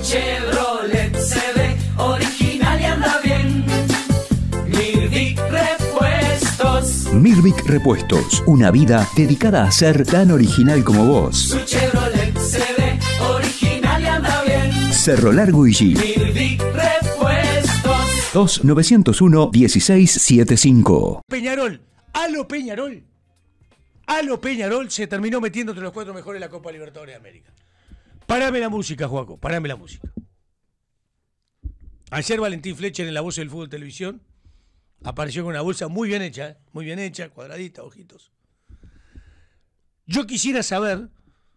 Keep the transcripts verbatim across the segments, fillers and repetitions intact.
Chevrolet se ve original y anda bien. Mirvic Repuestos. Mirvic Repuestos, una vida dedicada a ser tan original como vos. Su Chevrolet se ve original y anda bien. Cerro Largo y G. Mirvic Repuestos. dos nueve cero uno, uno seis siete cinco. Peñarol, a lo Peñarol, a lo Peñarol se terminó metiendo entre los cuatro mejores de la Copa Libertadores de América. Parame la música, Joaco, parame la música. Ayer Valentín Fletcher en La Voz del Fútbol Televisión apareció con una bolsa muy bien hecha, ¿eh? Muy bien hecha, cuadradita, ojitos. Yo quisiera saber,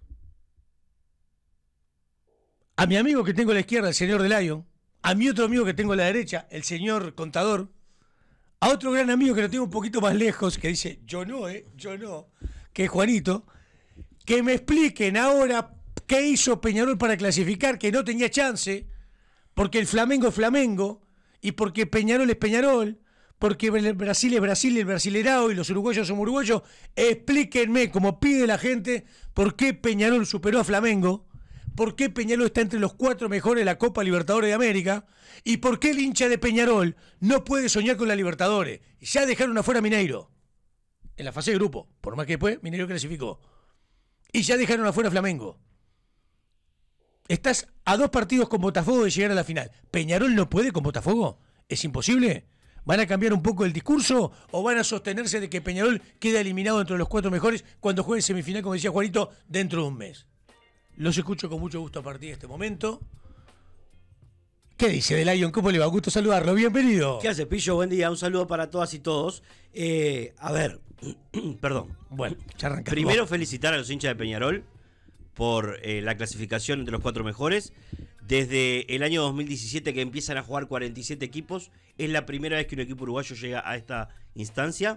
a mi amigo que tengo a la izquierda, el señor de Lyon, a mi otro amigo que tengo a la derecha, el señor Contador, a otro gran amigo que lo tengo un poquito más lejos, que dice, yo no, eh, yo no, que es Juanito, que me expliquen ahora qué hizo Peñarol para clasificar, que no tenía chance, porque el Flamengo es Flamengo, y porque Peñarol es Peñarol, porque el Brasil es Brasil y el Brasilerao, y los uruguayos son uruguayos. Explíquenme, como pide la gente, por qué Peñarol superó a Flamengo, por qué Peñarol está entre los cuatro mejores de la Copa Libertadores de América, y por qué el hincha de Peñarol no puede soñar con la Libertadores. Ya dejaron afuera a Mineiro, en la fase de grupo, por más que después Mineiro clasificó. Y ya dejaron afuera a Flamengo. Estás a dos partidos con Botafogo de llegar a la final. ¿Peñarol no puede con Botafogo? ¿Es imposible? ¿Van a cambiar un poco el discurso o van a sostenerse de que Peñarol queda eliminado entre los cuatro mejores cuando juegue en semifinal, como decía Juanito, dentro de un mes? Los escucho con mucho gusto a partir de este momento. ¿Qué dice de Lyon? ¿Cómo le va? Gusto saludarlo. Bienvenido. ¿Qué hace, Pillo? Buen día. Un saludo para todas y todos. Eh, a ver, perdón. Bueno, ya arrancamos. Primero felicitar a los hinchas de Peñarol por eh, la clasificación entre los cuatro mejores. Desde el año dos mil diecisiete que empiezan a jugar cuarenta y siete equipos, es la primera vez que un equipo uruguayo llega a esta instancia.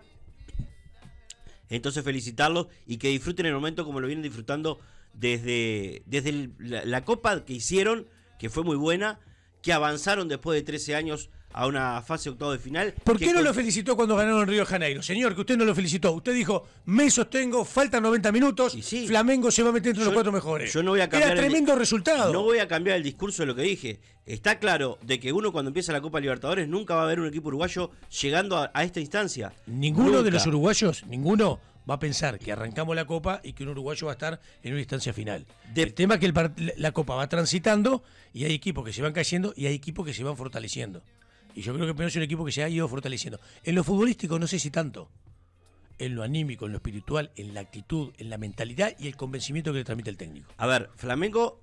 Entonces felicitarlos y que disfruten el momento como lo vienen disfrutando desde, desde el, la, la Copa que hicieron, que fue muy buena, que avanzaron después de trece años a una fase octavo de final. ¿Por qué no con... lo felicitó cuando ganaron en Río de Janeiro? Señor, que usted no lo felicitó. Usted dijo, me sostengo, faltan noventa minutos, sí, Flamengo se va a meter entre yo, los cuatro mejores. Yo no voy a cambiar Era tremendo el, resultado. No voy a cambiar el discurso de lo que dije. Está claro de que uno cuando empieza la Copa Libertadores nunca va a ver un equipo uruguayo llegando a, a esta instancia. Ninguno nunca. de los uruguayos, ninguno va a pensar que arrancamos la Copa y que un uruguayo va a estar en una instancia final. De... El tema es que el, la Copa va transitando y hay equipos que se van cayendo y hay equipos que se van fortaleciendo. Y yo creo que Peñarol es un equipo que se ha ido fortaleciendo. En lo futbolístico no sé si tanto. En lo anímico, en lo espiritual, en la actitud, en la mentalidad y el convencimiento que le transmite el técnico. A ver, Flamengo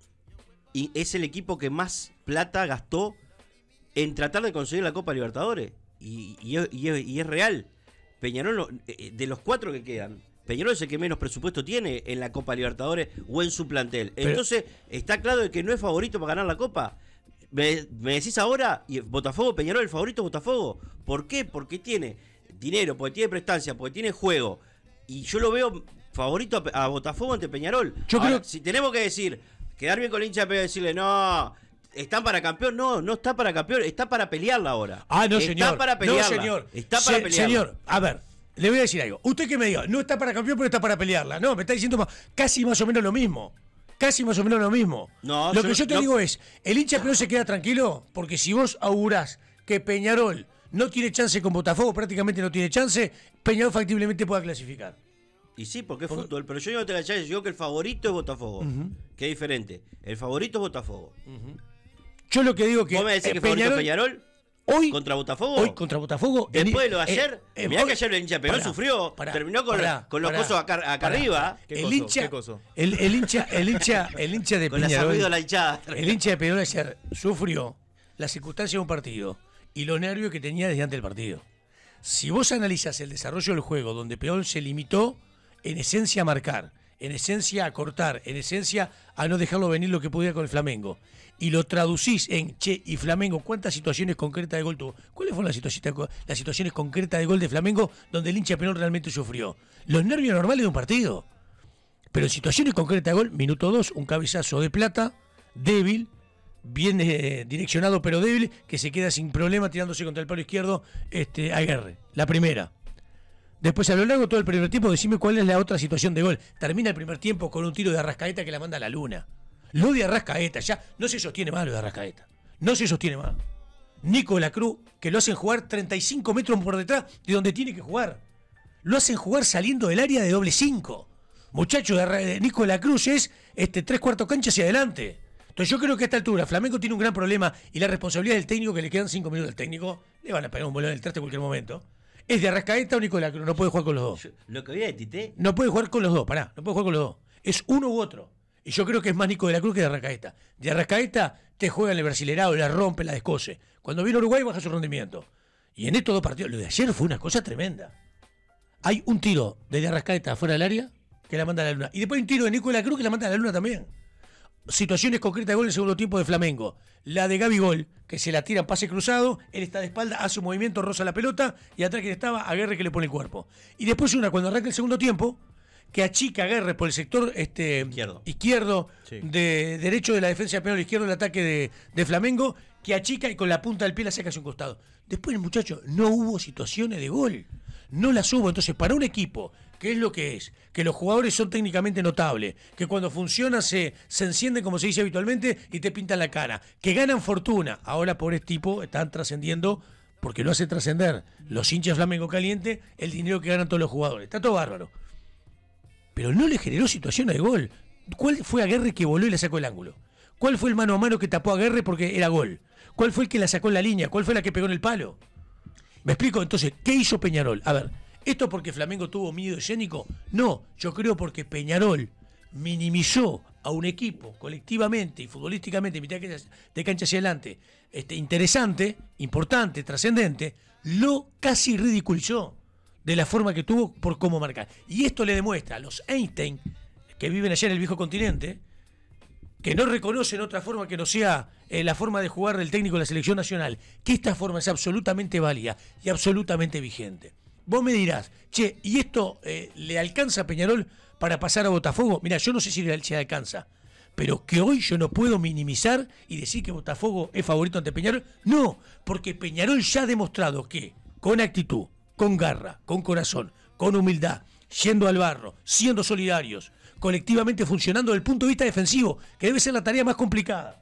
es el equipo que más plata gastó en tratar de conseguir la Copa Libertadores. Y, y, y, y es real. Peñarol, de los cuatro que quedan, Peñarol es el que menos presupuesto tiene en la Copa Libertadores o en su plantel. Pero, entonces, está claro de que no es favorito para ganar la Copa. Me, me decís ahora, y Botafogo, Peñarol, el favorito es Botafogo. ¿Por qué? Porque tiene dinero, porque tiene prestancia, porque tiene juego. Y yo lo veo favorito a, a Botafogo ante Peñarol. Yo ahora, creo... si tenemos que decir, quedar bien con el hincha de Peñarol y decirle, no, están para campeón. No, no está para campeón, está para pelearla ahora. Ah, no, está señor. Está para pelearla. No, señor. Está para Se, pelearla. Señor, a ver, le voy a decir algo. Usted que me diga, no está para campeón, pero está para pelearla. No, me está diciendo más, casi más o menos lo mismo. Casi más o menos lo mismo. No, lo yo, que yo te no. digo es, el hincha Peñarol se queda tranquilo, porque si vos augurás que Peñarol no tiene chance con Botafogo, prácticamente no tiene chance, Peñarol factiblemente pueda clasificar. Y sí, porque es Por... fútbol, pero yo no te la yo digo que el favorito es Botafogo. Uh-huh. Que es diferente. El favorito es Botafogo. Uh-huh. Yo lo que digo que... ¿Vos me decís eh, que favorito Peñarol, Peñarol? Hoy, ¿Contra Botafogo? Hoy contra Botafogo. Después de lo de ayer, eh, eh, mirá hoy, que ayer el hincha de Peñarol sufrió, pará, terminó con, pará, con los pará, cosos acá, acá pará, arriba. El coso, hincha, coso? El, el hincha, el hincha, el hincha de con Peñarol. la la hinchada. El hincha de Peñarol ayer sufrió las circunstancias de un partido y los nervios que tenía desde antes del partido. Si vos analizás el desarrollo del juego, donde Peñarol se limitó en esencia a marcar, en esencia a cortar, en esencia a no dejarlo venir lo que pudiera con el Flamengo, y lo traducís en, che, y Flamengo, ¿cuántas situaciones concretas de gol tuvo? ¿Cuáles fueron las situaciones, las situaciones concretas de gol de Flamengo donde el hincha de Peñarol realmente sufrió? Los nervios normales de un partido. Pero en situaciones concretas de gol, minuto dos, un cabezazo de Plata, débil, bien eh, direccionado pero débil, que se queda sin problema tirándose contra el palo izquierdo este, Aguerre. La primera. Después, a lo largo de todo el primer tiempo, decime cuál es la otra situación de gol. Termina el primer tiempo con un tiro de Arrascaeta que la manda a la luna. Lo de Arrascaeta, ya no se sostiene más lo de Arrascaeta. No se sostiene más. Nico de la Cruz, que lo hacen jugar treinta y cinco metros por detrás de donde tiene que jugar. Lo hacen jugar saliendo del área de doble cinco. Muchacho, de Nico de la Cruz es este, tres cuartos cancha hacia adelante. Entonces yo creo que a esta altura Flamengo tiene un gran problema y la responsabilidad del técnico, que le quedan cinco minutos al técnico, le van a pegar un bolón en el traste en cualquier momento. Es de Arrascaeta o Nico de la Cruz, no puede jugar con los dos. Yo, lo que había de Tite. No puede jugar con los dos, pará, no puede jugar con los dos. Es uno u otro. Y yo creo que es más Nico de la Cruz que de Arrascaeta. De Arrascaeta te juega en el Brasilerado, la rompe, la descoce. Cuando viene Uruguay baja su rendimiento. Y en estos dos partidos, lo de ayer fue una cosa tremenda. Hay un tiro de Arrascaeta fuera del área que la manda a la luna. Y después hay un tiro de Nico de la Cruz que la manda a la luna también. Situaciones concretas de gol en el segundo tiempo de Flamengo. La de Gabigol, que se la tira en pase cruzado, él está de espalda, hace un movimiento, roza la pelota, y atrás que estaba, Aguerre que le pone el cuerpo. Y después una, cuando arranca el segundo tiempo, que achica Aguerre por el sector este, Izquierdo. izquierdo Sí. de derecho de la defensa de Peñarol, izquierdo del ataque de, de Flamengo, que achica y con la punta del pie la saca hacia un costado. Después, muchachos, no hubo situaciones de gol. No las hubo. Entonces, para un equipo, que es lo que es, que los jugadores son técnicamente notables, que cuando funciona se, se encienden, como se dice habitualmente, y te pintan la cara, que ganan fortuna. Ahora, pobres tipos, están trascendiendo, porque lo hace trascender los hinchas Flamengo caliente, el dinero que ganan todos los jugadores. Está todo bárbaro. Pero no le generó situaciones de gol. ¿Cuál fue Aguerre que voló y le sacó el ángulo? ¿Cuál fue el mano a mano que tapó a Aguerre porque era gol? ¿Cuál fue el que la sacó en la línea? ¿Cuál fue la que pegó en el palo? ¿Me explico? Entonces, ¿qué hizo Peñarol? A ver, ¿esto porque Flamengo tuvo miedo escénico? No, yo creo porque Peñarol minimizó a un equipo colectivamente y futbolísticamente, mitad de cancha hacia adelante, este, interesante, importante, trascendente, lo casi ridiculizó de la forma que tuvo por cómo marcar. Y esto le demuestra a los Einstein, que viven allá en el viejo continente, que no reconocen otra forma que no sea eh, la forma de jugar del técnico de la selección nacional, que esta forma es absolutamente válida y absolutamente vigente. Vos me dirás, che, ¿y esto eh, le alcanza a Peñarol para pasar a Botafogo? Mira, yo no sé si le, si le alcanza, pero que hoy yo no puedo minimizar y decir que Botafogo es favorito ante Peñarol. No, porque Peñarol ya ha demostrado que con actitud, con garra, con corazón, con humildad, yendo al barro, siendo solidarios, colectivamente funcionando desde el punto de vista defensivo, que debe ser la tarea más complicada,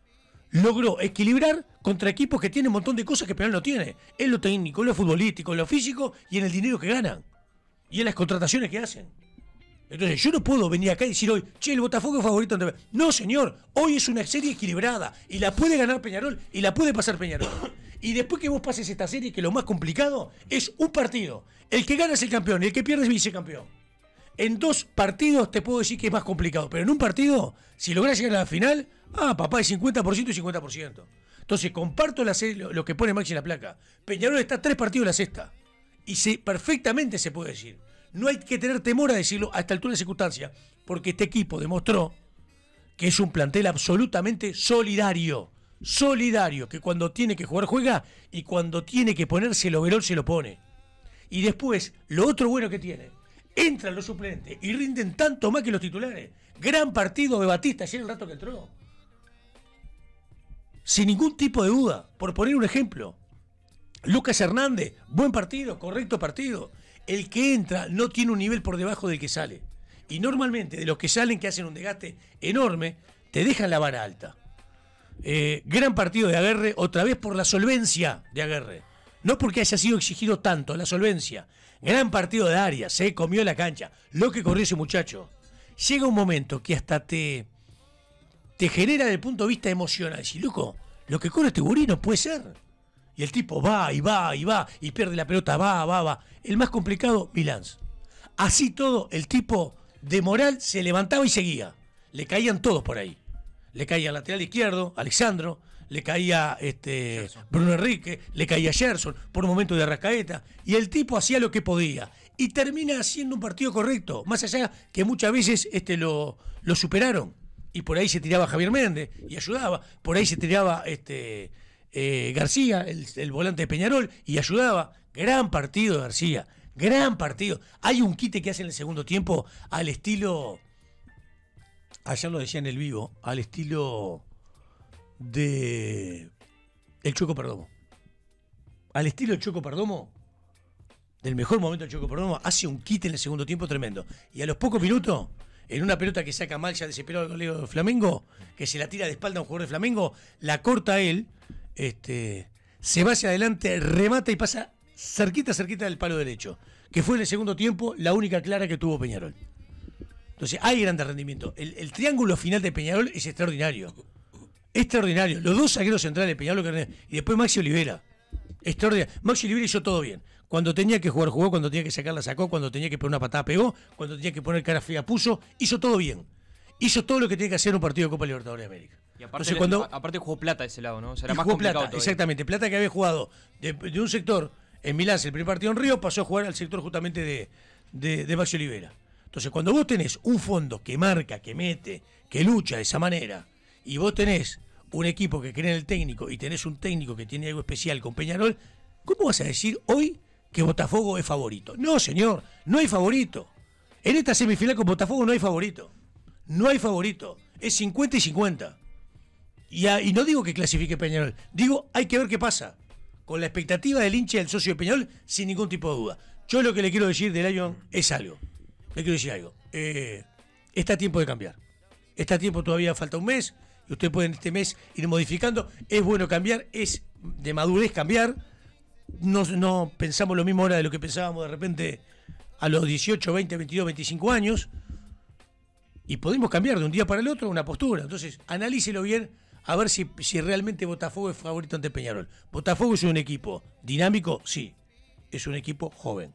logró equilibrar contra equipos que tienen un montón de cosas que Peñarol no tiene, en lo técnico, en lo futbolístico, en lo físico y en el dinero que ganan y en las contrataciones que hacen. Entonces yo no puedo venir acá y decir hoy, che, el Botafogo es favorito ante... No, señor, hoy es una serie equilibrada y la puede ganar Peñarol y la puede pasar Peñarol. Y después que vos pases esta serie, que lo más complicado es un partido. El que gana es el campeón y el que pierde es vicecampeón. En dos partidos te puedo decir que es más complicado, pero en un partido, si lográs llegar a la final, ah, papá, es cincuenta por ciento y cincuenta por ciento. Entonces comparto la serie, lo, lo que pone Maxi en la placa. Peñarol está a tres partidos de la sexta. Y se, perfectamente se puede decir. No hay que tener temor a decirlo a esta altura de circunstancia, porque este equipo demostró que es un plantel absolutamente solidario. Solidario, que cuando tiene que jugar juega y cuando tiene que ponerse el overol se lo pone. Y después, lo otro bueno que tiene, entran los suplentes y rinden tanto más que los titulares. Gran partido de Batista ayer el rato que entró. Sin ningún tipo de duda, por poner un ejemplo. Lucas Hernández, buen partido, correcto partido. El que entra no tiene un nivel por debajo del que sale. Y normalmente de los que salen, que hacen un desgaste enorme, te dejan la vara alta. Eh, gran partido de Aguerre, otra vez por la solvencia de Aguerre. No porque haya sido exigido tanto, la solvencia. Gran partido de Arias, se comió la cancha. Lo que corrió ese muchacho. Llega un momento que hasta te, te genera desde el punto de vista emocional. Decís, loco, lo que corre este gurí no puede ser. Y el tipo va y va y va y pierde la pelota, va, va, va. El más complicado, Milans. Así todo, el tipo de moral se levantaba y seguía. Le caían todos por ahí. Le caía al lateral izquierdo, Alexandro, le caía este, Bruno Enrique, le caía Gerson, por un momento de Arrascaeta, y el tipo hacía lo que podía. Y termina haciendo un partido correcto, más allá que muchas veces este, lo, lo superaron. Y por ahí se tiraba Javier Méndez y ayudaba, por ahí se tiraba este, eh, García, el, el volante de Peñarol, y ayudaba. Gran partido de García, gran partido. Hay un quite que hace en el segundo tiempo al estilo... Ayer lo decía en el vivo, al estilo de el Choco Perdomo. Al estilo del Choco Perdomo, del mejor momento del Choco Perdomo, hace un quite en el segundo tiempo tremendo. Y a los pocos minutos en una pelota que saca mal ya desesperado el golero de Flamengo, que se la tira de espalda a un jugador de Flamengo, la corta él, este, se va hacia adelante, remata y pasa cerquita, cerquita del palo derecho, que fue en el segundo tiempo la única clara que tuvo Peñarol. Entonces hay grandes rendimientos. El, el triángulo final de Peñarol es extraordinario. Extraordinario. Los dos zagueros centrales de Peñarol y después Maxi Olivera. Extraordinario. Maxi Olivera hizo todo bien. Cuando tenía que jugar, jugó. Cuando tenía que sacar, la sacó. Cuando tenía que poner una patada, pegó. Cuando tenía que poner cara fría, puso. Hizo todo bien. Hizo todo lo que tiene que hacer en un partido de Copa Libertadores de América. Y aparte, Entonces, cuando, aparte jugó Plata de ese lado, ¿no? Será y más jugó complicado Plata, todavía. exactamente. Plata que había jugado de, de un sector en Milán, el primer partido en Río, pasó a jugar al sector justamente de, de, de Maxi Olivera. Entonces, cuando vos tenés un fondo que marca, que mete, que lucha de esa manera, y vos tenés un equipo que cree en el técnico y tenés un técnico que tiene algo especial con Peñarol, ¿cómo vas a decir hoy que Botafogo es favorito? No, señor, no hay favorito. En esta semifinal con Botafogo no hay favorito. No hay favorito. Es cincuenta y cincuenta. Y, a, y no digo que clasifique Peñarol, digo, hay que ver qué pasa. Con la expectativa del hincha del socio de Peñarol, sin ningún tipo de duda. Yo lo que le quiero decir de Lion es algo. Le quiero decir algo. Eh, está a tiempo de cambiar. Está a tiempo, todavía falta un mes. Y usted puede en este mes ir modificando. Es bueno cambiar, es de madurez cambiar. No, no pensamos lo mismo ahora de lo que pensábamos de repente a los dieciocho, veinte, veintidós, veinticinco años. Y podemos cambiar de un día para el otro una postura. Entonces, analícelo bien a ver si, si realmente Botafogo es favorito ante Peñarol. Botafogo es un equipo dinámico, sí. Es un equipo joven.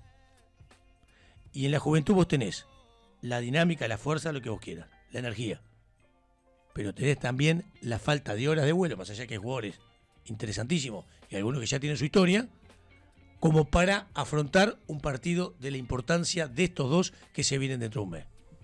Y en la juventud vos tenés la dinámica, la fuerza, lo que vos quieras, la energía. Pero tenés también la falta de horas de vuelo, más allá que hay jugadores interesantísimos y algunos que ya tienen su historia, como para afrontar un partido de la importancia de estos dos que se vienen dentro de un mes.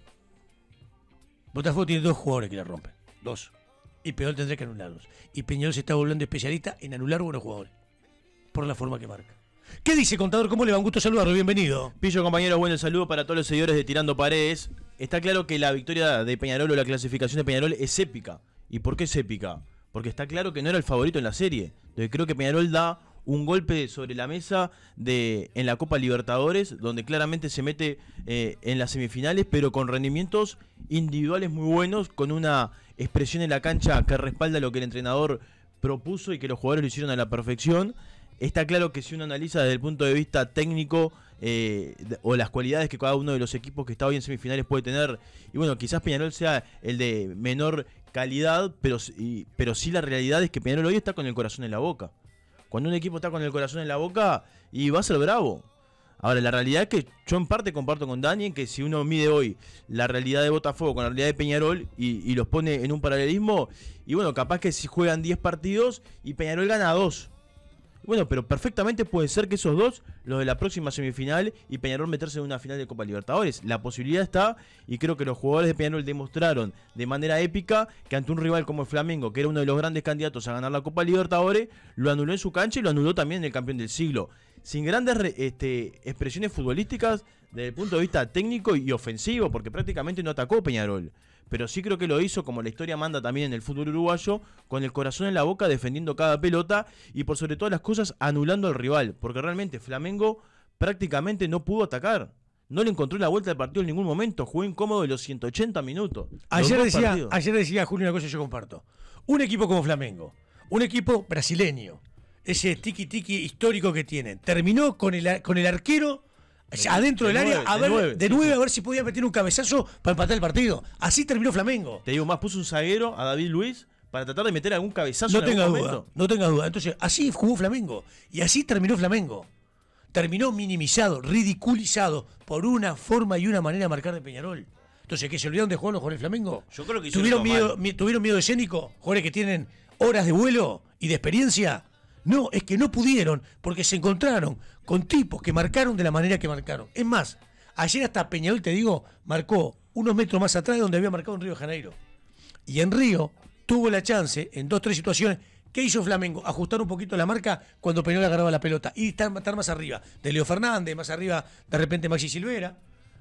Botafogo tiene dos jugadores que la rompen, dos. Y Peñarol tendrá que anularlos. Y Peñarol se está volviendo especialista en anular buenos jugadores, por la forma que marca. ¿Qué dice, contador? ¿Cómo le va? Un gusto saludarlo, bienvenido. Pillo, compañero, bueno, el saludo para todos los seguidores de Tirando Paredes. Está claro que la victoria de Peñarol o la clasificación de Peñarol es épica. ¿Y por qué es épica? Porque está claro que no era el favorito en la serie. Entonces creo que Peñarol da un golpe sobre la mesa de en la Copa Libertadores, donde claramente se mete eh, en las semifinales, pero con rendimientos individuales muy buenos, con una expresión en la cancha que respalda lo que el entrenador propuso y que los jugadores lo hicieron a la perfección. Está claro que si uno analiza desde el punto de vista técnico eh, o las cualidades que cada uno de los equipos que está hoy en semifinales puede tener, y bueno, quizás Peñarol sea el de menor calidad, pero, y, pero sí la realidad es que Peñarol hoy está con el corazón en la boca. Cuando un equipo está con el corazón en la boca, y va a ser bravo. Ahora, la realidad es que yo en parte comparto con Dani que si uno mide hoy la realidad de Botafogo con la realidad de Peñarol y, y los pone en un paralelismo, y bueno, capaz que si juegan diez partidos y Peñarol gana dos. Bueno, pero perfectamente puede ser que esos dos, los de la próxima semifinal y Peñarol meterse en una final de Copa Libertadores. La posibilidad está, y creo que los jugadores de Peñarol demostraron de manera épica que ante un rival como el Flamengo, que era uno de los grandes candidatos a ganar la Copa Libertadores, lo anuló en su cancha y lo anuló también en el campeón del siglo. Sin grandes este, expresiones futbolísticas desde el punto de vista técnico y ofensivo, porque prácticamente no atacó Peñarol. Pero sí creo que lo hizo, como la historia manda también en el fútbol uruguayo, con el corazón en la boca, defendiendo cada pelota y por sobre todas las cosas anulando al rival. Porque realmente Flamengo prácticamente no pudo atacar. No le encontró la vuelta al partido en ningún momento. Jugó incómodo de los ciento ochenta minutos. Ayer decía, ayer decía Julio una cosa que yo comparto. Un equipo como Flamengo, un equipo brasileño, ese tiki-tiki histórico que tienen, terminó con el, con el arquero adentro de del área, nueve, a ver, de nueve, de nueve sí, a ver si podía meter un cabezazo para empatar el partido. Así terminó Flamengo. Te digo más, puso un zaguero a David Luiz para tratar de meter algún cabezazo. No tenga duda, no tenga duda. Entonces, así jugó Flamengo. Y así terminó Flamengo. Terminó minimizado, ridiculizado por una forma y una manera de marcar de Peñarol. Entonces, ¿que se olvidaron de jugar los jugadores de Flamengo? Yo creo que ¿Tuvieron miedo, mi, ¿Tuvieron miedo escénico? Jugadores que tienen horas de vuelo y de experiencia. No, es que no pudieron, porque se encontraron con tipos que marcaron de la manera que marcaron. Es más, ayer hasta Peñarol, te digo, marcó unos metros más atrás de donde había marcado en Río de Janeiro. Y en Río tuvo la chance, en dos, tres situaciones, ¿qué hizo Flamengo? Ajustar un poquito la marca cuando Peñarol agarraba la pelota y estar, estar más arriba. De Leo Fernández, más arriba, de repente Maxi Silvera.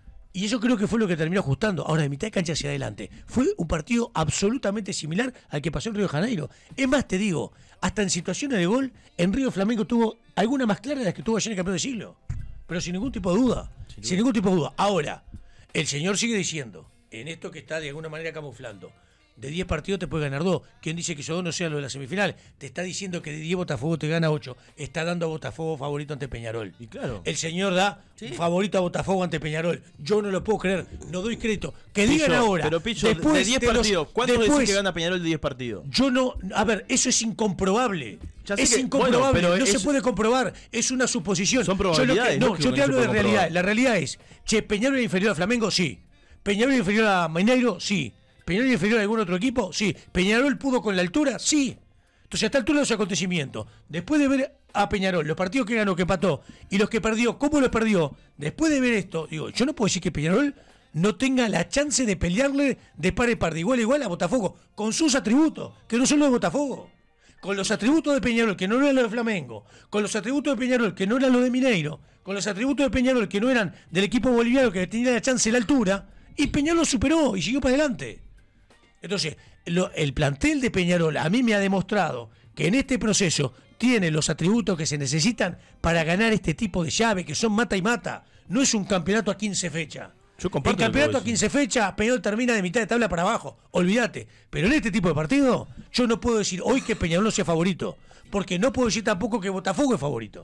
Y eso creo que fue lo que terminó ajustando. Ahora, de mitad de cancha hacia adelante. Fue un partido absolutamente similar al que pasó en Río de Janeiro. Es más, te digo, hasta en situaciones de gol, en Río Flamengo tuvo alguna más clara de las que tuvo ayer en el campeón del siglo. Pero sin ningún tipo de duda. Sin, sin ningún tipo de duda. Ahora, el señor sigue diciendo en esto que está de alguna manera camuflando. De diez partidos te puede ganar dos. ¿Quién dice que esos dos no sean los de la semifinal? Te está diciendo que de diez Botafogo te gana ocho. Está dando a Botafogo favorito ante Peñarol. Y claro. El señor da Sí. favorito a Botafogo ante Peñarol. Yo no lo puedo creer. No doy crédito. Que digan Pillo, ahora. Pero Pillo, después de diez de los- partidos, ¿cuántos después- decís que gana Peñarol de diez partidos? Yo no. A ver, eso es incomprobable. Ya sé Es que- incomprobable. bueno, pero no es- se puede comprobar. Es una suposición. Son Yo lo que- probabilidades, no, lógico yo que te no hablo se de puede realidad. comprobar. La realidad es, che, Peñarol es inferior a Flamengo, sí. Peñarol es inferior a Mineiro, sí. Peñarol es inferior a algún otro equipo, sí. Peñarol pudo con la altura, sí. Entonces, a esta altura de los acontecimientos, después de ver a Peñarol, los partidos que ganó, que empató, y los que perdió, cómo los perdió, después de ver esto, digo, yo no puedo decir que Peñarol no tenga la chance de pelearle de par y par, de igual a igual a Botafogo, con sus atributos, que no son los de Botafogo. Con los atributos de Peñarol, que no eran los de Flamengo, con los atributos de Peñarol, que no eran los de Mineiro, con los atributos de Peñarol, que no eran del equipo boliviano, que tenía la chance de la altura, y Peñarol lo superó y siguió para adelante. Entonces, lo- el plantel de Peñarol a mí me ha demostrado que en este proceso tiene los atributos que se necesitan para ganar este tipo de llave, que son mata y mata. No es un campeonato a quince fechas. Yo comparto El lo que campeonato vos a quince fechas, Peñarol termina de mitad de tabla para abajo. Olvídate. Pero en este tipo de partido, yo no puedo decir hoy que Peñarol no sea favorito. Porque no puedo decir tampoco que Botafogo es favorito.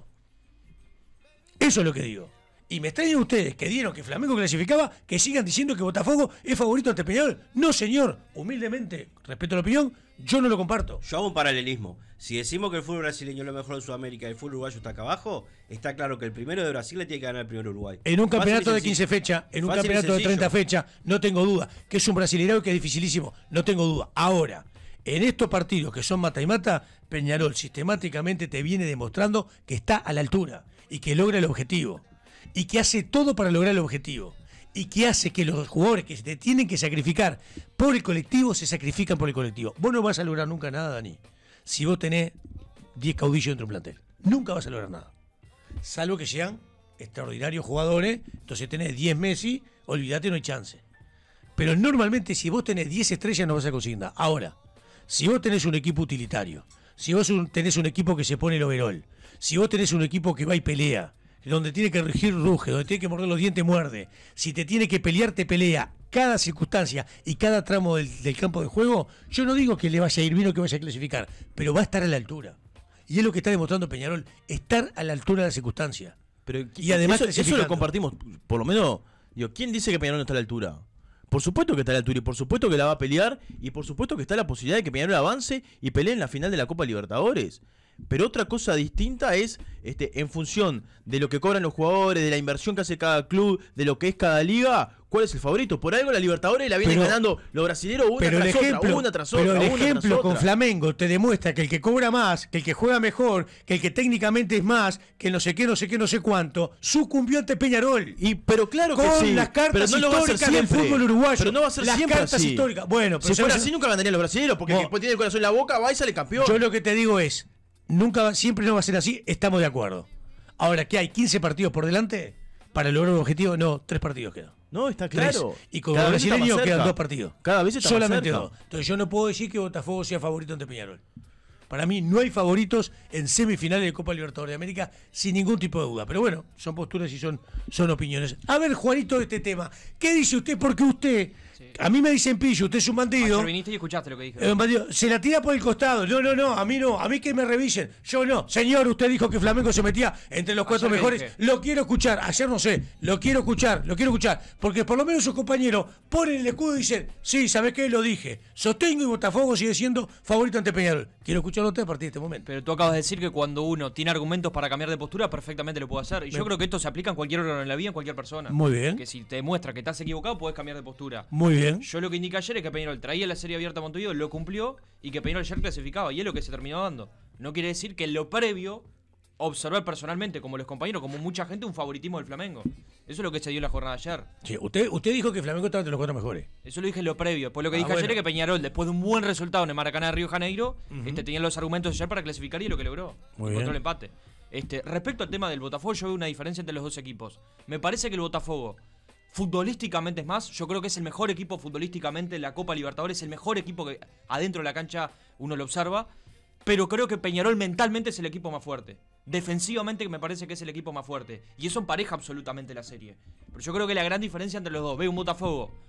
Eso es lo que digo. Y me extrañan ustedes que dieron que Flamengo clasificaba, que sigan diciendo que Botafogo es favorito ante Peñarol. No, señor. Humildemente, respeto la opinión, yo no lo comparto. Yo hago un paralelismo. Si decimos que el fútbol brasileño es lo mejor de Sudamérica y el fútbol uruguayo está acá abajo, está claro que el primero de Brasil le tiene que ganar el primero de Uruguay. En un Fácil y campeonato de sencillo. quince fechas, en un Fácil y campeonato de sencillo. treinta fechas, no tengo duda. Que es un brasileirao que es dificilísimo, no tengo duda. Ahora, en estos partidos que son mata y mata, Peñarol sistemáticamente te viene demostrando que está a la altura y que logra el objetivo. Y que hace todo para lograr el objetivo. Y que hace que los jugadores que se te tienen que sacrificar por el colectivo se sacrifican por el colectivo. Vos no vas a lograr nunca nada, Dani, si vos tenés diez caudillos dentro de un plantel. Nunca vas a lograr nada. Salvo que sean extraordinarios jugadores, entonces tenés diez Messi, olvídate, no hay chance. Pero normalmente si vos tenés diez estrellas no vas a conseguir nada. Ahora, si vos tenés un equipo utilitario, si vos un- tenés un equipo que se pone el overol, si vos tenés un equipo que va y pelea, donde tiene que rugir, ruge, donde tiene que morder los dientes, muerde, si te tiene que pelear, te pelea, cada circunstancia y cada tramo del, del campo de juego, yo no digo que le vaya a ir bien o que vaya a clasificar, pero va a estar a la altura. Y es lo que está demostrando Peñarol, estar a la altura de la circunstancia. Pero, Y además eso, eso lo clasificando. compartimos, por lo menos, digo, ¿quién dice que Peñarol no está a la altura? Por supuesto que está a la altura y por supuesto que la va a pelear y por supuesto que está la posibilidad de que Peñarol avance y pelee en la final de la Copa Libertadores. Pero otra cosa distinta es, este, en función de lo que cobran los jugadores, de la inversión que hace cada club, de lo que es cada liga, ¿cuál es el favorito? Por algo la Libertadores la vienen Pero- ganando los brasileños una Pero el tras otra, ejemplo, una tras pero otra, el una ejemplo tras con otra. Flamengo te demuestra que el que cobra más, que el que juega mejor, que el que técnicamente es más, que no sé qué, no sé qué, no sé cuánto, sucumbió ante Peñarol. Y, pero claro que con sí, las cartas pero no lo va a hacer históricas del siempre. fútbol uruguayo. Pero no va a ser las siempre cartas así. históricas. Bueno, pero Si fuera ¿sabes? así nunca ganarían los brasileños porque Vos- el que después tiene el corazón en la boca va y sale campeón. Yo lo que te digo es, nunca, va- siempre no va a ser así, estamos de acuerdo. Ahora, ¿qué hay? ¿quince partidos por delante? Para lograr un objetivo, no, tres partidos quedan. No, está Tres. claro. Y con Cada los vez está más brasileños cerca. quedan dos partidos. Cada vez está más Solamente cerca. dos. Entonces yo no puedo decir que Botafogo sea favorito ante Peñarol. Para mí no hay favoritos en semifinales de Copa Libertadores de América sin ningún tipo de duda. Pero bueno, son posturas y son, son opiniones. A ver, Juanito, de este tema. ¿Qué dice usted? Porque usted, a mí me dicen pillo, usted es un bandido. Ayer viniste y escuchaste lo que dije. Eh, un bandido, se la tira por el costado. No, no, no, a mí no, a mí que me revisen. Yo no. Señor, usted dijo que Flamengo se metía entre los cuatro Ayer que mejores. dije. Lo quiero escuchar. Ayer no sé. Lo quiero escuchar, lo quiero escuchar. Porque por lo menos sus compañeros ponen el escudo y dicen, sí, ¿sabes qué? Lo dije. Sostengo y Botafogo sigue siendo favorito ante Peñarol. Quiero escucharlo a usted a partir de este momento. Pero tú acabas de decir que cuando uno tiene argumentos para cambiar de postura, perfectamente lo puede hacer. Y yo Me- creo que esto se aplica en cualquier órgano de la vida, en cualquier persona. Muy bien. Que si te demuestra que estás equivocado, puedes cambiar de postura. Muy bien. Yo lo que indiqué ayer es que Peñarol traía la serie abierta a Montevideo, lo cumplió y que Peñarol ayer clasificaba. Y es lo que se terminó dando. No quiere decir que en lo previo observar personalmente, como los compañeros, como mucha gente, un favoritismo del Flamengo. Eso es lo que se dio en la jornada de ayer. Sí, usted, usted dijo que Flamengo estaba entre los cuatro mejores. Eso lo dije en lo previo. Después lo que Ah, dije bueno. ayer es que Peñarol, después de un buen resultado en el Maracaná de Río de Janeiro, este, tenía los argumentos ayer para clasificar y es lo que logró. Muy Encontró bien. el empate. Este, respecto al tema del Botafogo, yo veo una diferencia entre los dos equipos. Me parece que el Botafogo, futbolísticamente es más, yo creo que es el mejor equipo futbolísticamente en la Copa Libertadores, el mejor equipo que adentro de la cancha uno lo observa, pero creo que Peñarol mentalmente es el equipo más fuerte. Defensivamente me parece que es el equipo más fuerte. Y eso empareja absolutamente la serie. Pero yo creo que la gran diferencia entre los dos, veo un Botafogo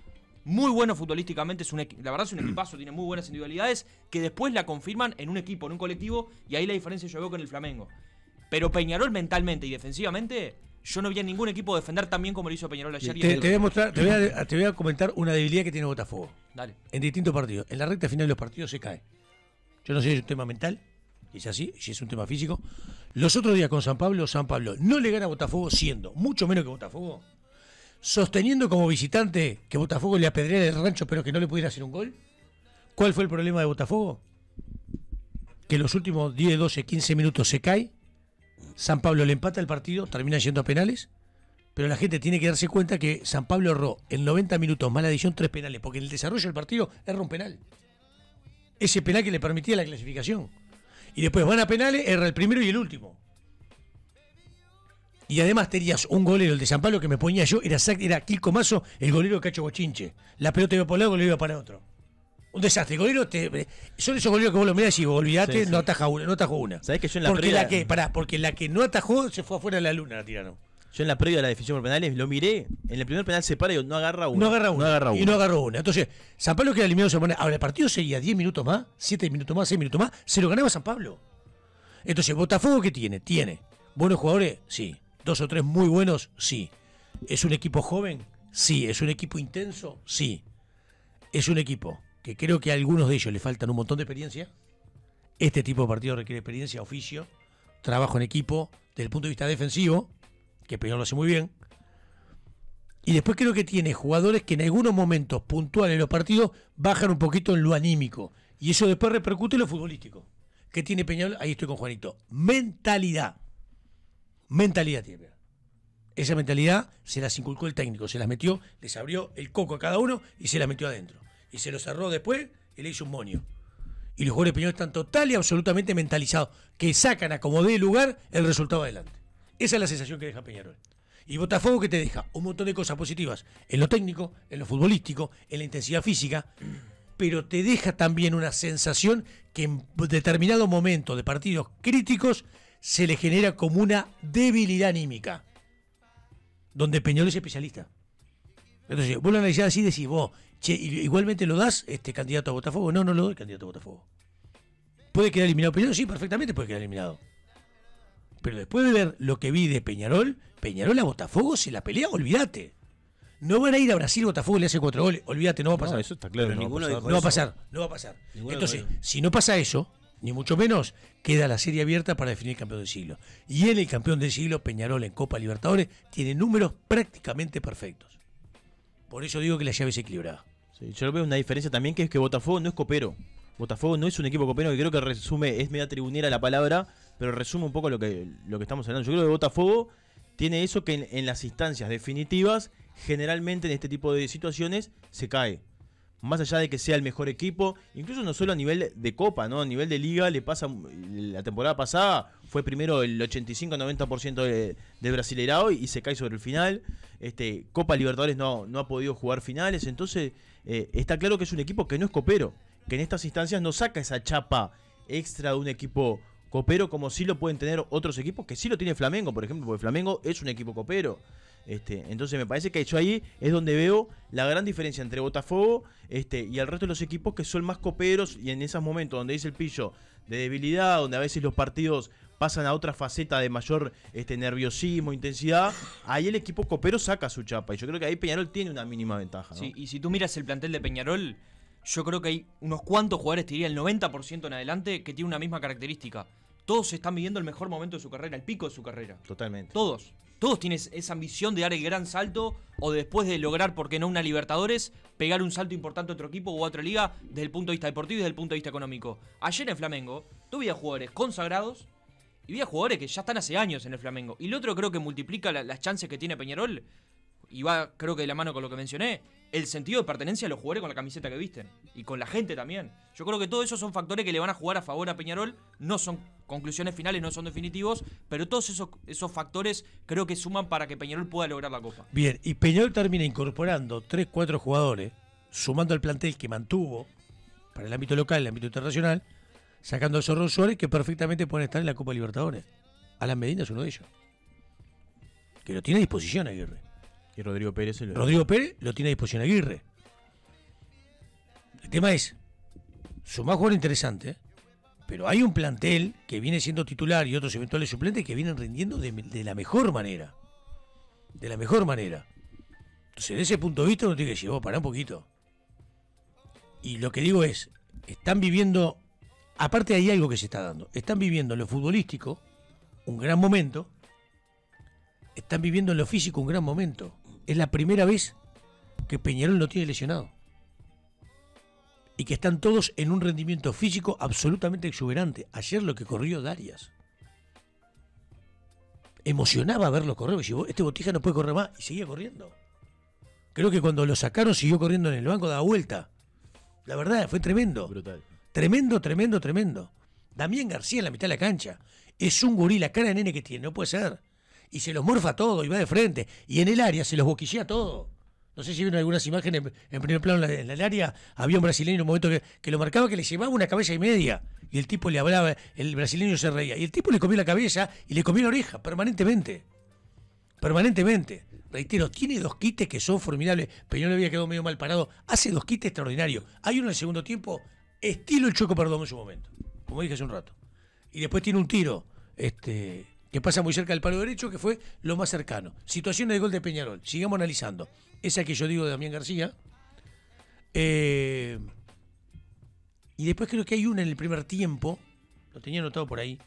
muy bueno futbolísticamente, es un equi- la verdad es un equipazo, tiene muy buenas individualidades que después la confirman en un equipo, en un colectivo, y ahí la diferencia yo veo con el Flamengo. Pero Peñarol mentalmente y defensivamente, yo no vi a ningún equipo defender tan bien como lo hizo Peñarol ayer. y Te, el- te voy a mostrar, te voy a, te voy a comentar una debilidad que tiene Botafogo. Dale. En distintos partidos. En la recta final de los partidos se cae. Yo no sé si es un tema mental, si es así, si es un tema físico. Los otros días con San Pablo, San Pablo no le gana a Botafogo siendo mucho menos que Botafogo, sosteniendo como visitante que Botafogo le apedreara el rancho pero que no le pudiera hacer un gol. ¿Cuál fue el problema de Botafogo? Que los últimos diez, doce, quince minutos se cae, San Pablo le empata el partido, termina yendo a penales, pero la gente tiene que darse cuenta que San Pablo erró en noventa minutos, mala adición, tres penales, porque en el desarrollo del partido erra un penal. Ese penal que le permitía la clasificación. Y después van a penales, erra el primero y el último. Y además tenías un golero, el de San Pablo, que me ponía yo, era, era Quilco Mazo, el golero de Cacho Bochinche. La pelota iba por un lado, el golero iba para otro. Un desastre. El golero te, son esos goleros que vos lo mirás y vos olvidate, Sí, sí. no ataja una, no atajó una. ¿Sabés que yo en la porque previa- la que, pará, porque la que no atajó se fue afuera de la luna, la tiraron. Yo en la previa de la definición por penales lo miré. En el primer penal se para y no agarra uno. No agarra una. No agarra y uno. no agarró una. Entonces, San Pablo queda eliminado de esa manera. Ahora, el partido sería diez minutos más, siete minutos más, seis minutos más. Se lo ganaba San Pablo. Entonces, ¿Botafogo qué tiene? Tiene buenos jugadores, sí. Dos o tres muy buenos, sí. ¿Es un equipo joven? Sí. ¿Es un equipo intenso? Sí. Es un equipo que creo que a algunos de ellos le faltan un montón de experiencia. Este tipo de partido requiere experiencia, oficio, trabajo en equipo, desde el punto de vista defensivo, que Peñarol lo hace muy bien. Y después creo que tiene jugadores que en algunos momentos puntuales de los partidos bajan un poquito en lo anímico. Y eso después repercute en lo futbolístico. ¿Qué tiene Peñarol? Ahí estoy con Juanito. Mentalidad. Mentalidad tiene Peñarol. Esa mentalidad se las inculcó el técnico. Se las metió, les abrió el coco a cada uno y se las metió adentro. Y se lo cerró después y le hizo un moño. Y los jugadores de Peñarol están total y absolutamente mentalizados. Que sacan a como dé lugar el resultado adelante. Esa es la sensación que deja Peñarol. Y Botafogo que te deja un montón de cosas positivas en lo técnico, en lo futbolístico, en la intensidad física, pero te deja también una sensación que en determinado momento de partidos críticos se le genera como una debilidad anímica, donde Peñarol es especialista. Entonces, vos lo analizás así y decís, vos, che, igualmente lo das este candidato a Botafogo. No, no lo doy candidato a Botafogo. ¿Puede quedar eliminado Peñarol? Sí, perfectamente puede quedar eliminado. Pero después de ver lo que vi de Peñarol, Peñarol a Botafogo se la pelea, olvídate. No van a ir a Brasil, Botafogo le hace cuatro goles, olvídate, no va a pasar. No, eso está claro. Pero que ninguno no va a dijo No va a eso. pasar, no va a pasar. Ninguno Entonces, dijo eso. si no pasa eso, ni mucho menos, queda la serie abierta para definir el campeón del siglo. Y en el campeón del siglo, Peñarol en Copa Libertadores tiene números prácticamente perfectos. Por eso digo que la llave es equilibrada. Sí, yo veo una diferencia también, que es que Botafogo no es copero. Botafogo no es un equipo copero, que creo que resume, es media tribunera la palabra, pero resume un poco lo que, lo que estamos hablando. Yo creo que Botafogo tiene eso que en, en las instancias definitivas, generalmente en este tipo de situaciones, se cae. Más allá de que sea el mejor equipo, incluso no solo a nivel de Copa, ¿no? A nivel de Liga le pasa, la temporada pasada fue primero el ochenta y cinco a noventa por ciento de, de Brasileirao y, y se cae sobre el final. Este, Copa Libertadores no, no ha podido jugar finales, entonces eh, está claro que es un equipo que no es copero, que en estas instancias no saca esa chapa extra de un equipo copero como sí lo pueden tener otros equipos, que sí lo tiene Flamengo, por ejemplo, porque Flamengo es un equipo copero. Este, entonces me parece que yo ahí es donde veo la gran diferencia entre Botafogo este, y el resto de los equipos que son más coperos, y en esos momentos donde dice el Pillo de debilidad, donde a veces los partidos pasan a otra faceta de mayor este, nerviosismo, intensidad, ahí el equipo copero saca su chapa, y yo creo que ahí Peñarol tiene una mínima ventaja, ¿no? Sí, y si tú miras el plantel de Peñarol, yo creo que hay unos cuantos jugadores, te diría el noventa por ciento en adelante, que tienen una misma característica. Todos están viviendo el mejor momento de su carrera, el pico de su carrera. Totalmente. Todos. Todos tienen esa ambición de dar el gran salto o después de lograr, ¿por qué no, una Libertadores, pegar un salto importante a otro equipo o a otra liga desde el punto de vista deportivo y desde el punto de vista económico. Ayer en Flamengo, tú veías jugadores consagrados y veías jugadores que ya están hace años en el Flamengo. Y lo otro creo que multiplica la, las chances que tiene Peñarol, y va creo que de la mano con lo que mencioné, el sentido de pertenencia a los jugadores con la camiseta que visten. Y con la gente también. Yo creo que todos esos son factores que le van a jugar a favor a Peñarol. No son conclusiones finales, no son definitivos, pero todos esos, esos factores creo que suman para que Peñarol pueda lograr la Copa. Bien, y Peñarol termina incorporando tres, cuatro jugadores, sumando al plantel que mantuvo para el ámbito local, el ámbito internacional, sacando a Zorro Suárez, que perfectamente pueden estar en la Copa Libertadores. Alan Medina es uno de ellos. Que lo tiene a disposición Aguirre. Y Rodrigo Pérez. El... Rodrigo Pérez lo tiene a disposición Aguirre. El tema es, sumá jugador interesante, pero hay un plantel que viene siendo titular y otros eventuales suplentes que vienen rindiendo de, de la mejor manera. De la mejor manera. Entonces, de ese punto de vista, uno tiene que decir, vos, pará un poquito. Y lo que digo es, están viviendo, aparte hay algo que se está dando, están viviendo en lo futbolístico un gran momento, están viviendo en lo físico un gran momento. Es la primera vez que Peñarol no tiene lesionado. Y que están todos en un rendimiento físico absolutamente exuberante. Ayer lo que corrió Darias. Emocionaba verlo correr. Este Botija no puede correr más. Y seguía corriendo. Creo que cuando lo sacaron siguió corriendo en el banco, daba vuelta. La verdad, fue tremendo. Brutal. Tremendo, tremendo, tremendo. Damián García en la mitad de la cancha. Es un gurí, la cara de nene que tiene, no puede ser. Y se los morfa todo y va de frente. Y en el área se los boquillea todo. No sé si vieron algunas imágenes en primer plano en, la, en el área. Había un brasileño en un momento que, que lo marcaba, que le llevaba una cabeza y media. Y el tipo le hablaba, el brasileño se reía. Y el tipo le comió la cabeza y le comió la oreja permanentemente. Permanentemente. Reitero, tiene dos quites que son formidables. Peñarol había quedado medio mal parado. Hace dos quites extraordinarios. Hay uno en el segundo tiempo, estilo el Choco Perdomo en su momento. Como dije hace un rato. Y después tiene un tiro este, que pasa muy cerca del palo derecho, que fue lo más cercano. Situaciones de gol de Peñarol. Sigamos analizando. Esa que yo digo de Damián García. Eh, y después creo que hay una en el primer tiempo, lo tenía anotado por ahí,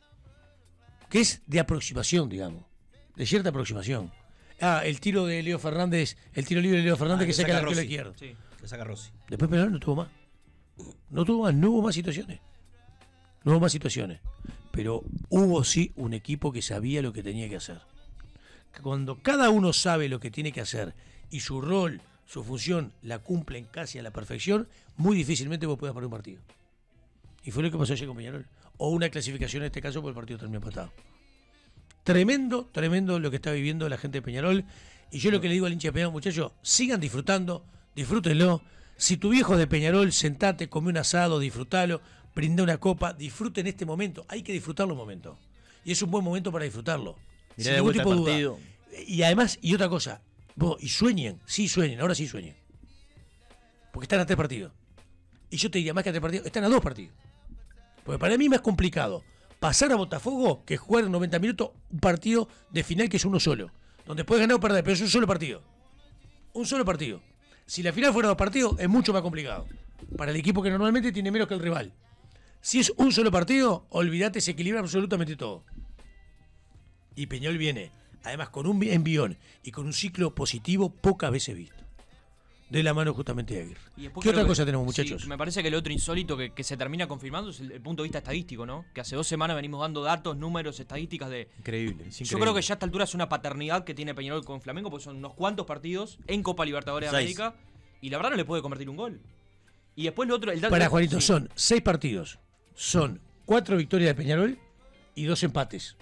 que es de aproximación, digamos. De cierta aproximación. Ah, el tiro de Leo Fernández, el tiro libre de Leo Fernández ah, que, que saca el arquero izquierdo. Sí. Que saca Rossi. Después Peñarol no tuvo más. No tuvo más, no hubo más situaciones. No hubo más situaciones. Pero hubo sí un equipo que sabía lo que tenía que hacer. Cuando cada uno sabe lo que tiene que hacer y su rol, su función la cumplen casi a la perfección, muy difícilmente vos puedas perder un partido. Y fue lo que pasó ayer con Peñarol. O una clasificación en este caso, porque el partido terminó empatado. Tremendo, tremendo lo que está viviendo la gente de Peñarol. Y yo lo que le digo al hincha de Peñarol, muchachos, sigan disfrutando, disfrútenlo. Si tu viejo de Peñarol, sentate, come un asado, disfrutalo, brinda una copa, disfruten este momento. Hay que disfrutar los momentos. Y es un buen momento para disfrutarlo. Mirá sin de ningún vuelta tipo de el duda. partido. Y además, y otra cosa, vos, y sueñen, sí sueñen, ahora sí sueñen. Porque están a tres partidos. Y yo te diría, más que a tres partidos, están a dos partidos. Porque para mí es más complicado pasar a Botafogo que jugar en noventa minutos un partido de final que es uno solo. Donde puedes ganar o perder, pero es un solo partido. Un solo partido. Si la final fuera dos partidos, es mucho más complicado. Para el equipo que normalmente tiene menos que el rival. Si es un solo partido, olvídate, se equilibra absolutamente todo. Y Peñarol viene, además, con un envión y con un ciclo positivo pocas veces visto. De la mano justamente de Aguirre. ¿Qué otra que, cosa tenemos, muchachos? Sí, me parece que lo otro insólito que, que se termina confirmando es el, el punto de vista estadístico, ¿no? Que hace dos semanas venimos dando datos, números, estadísticas de... Increíble, es increíble. Yo creo que ya a esta altura es una paternidad que tiene Peñarol con Flamengo, porque son unos cuantos partidos en Copa Libertadores de Seis. América, y la verdad no le puede convertir un gol. Y después lo otro... El dato Para de- Juanito, sí. son seis partidos. Son cuatro victorias de Peñarol y dos empates.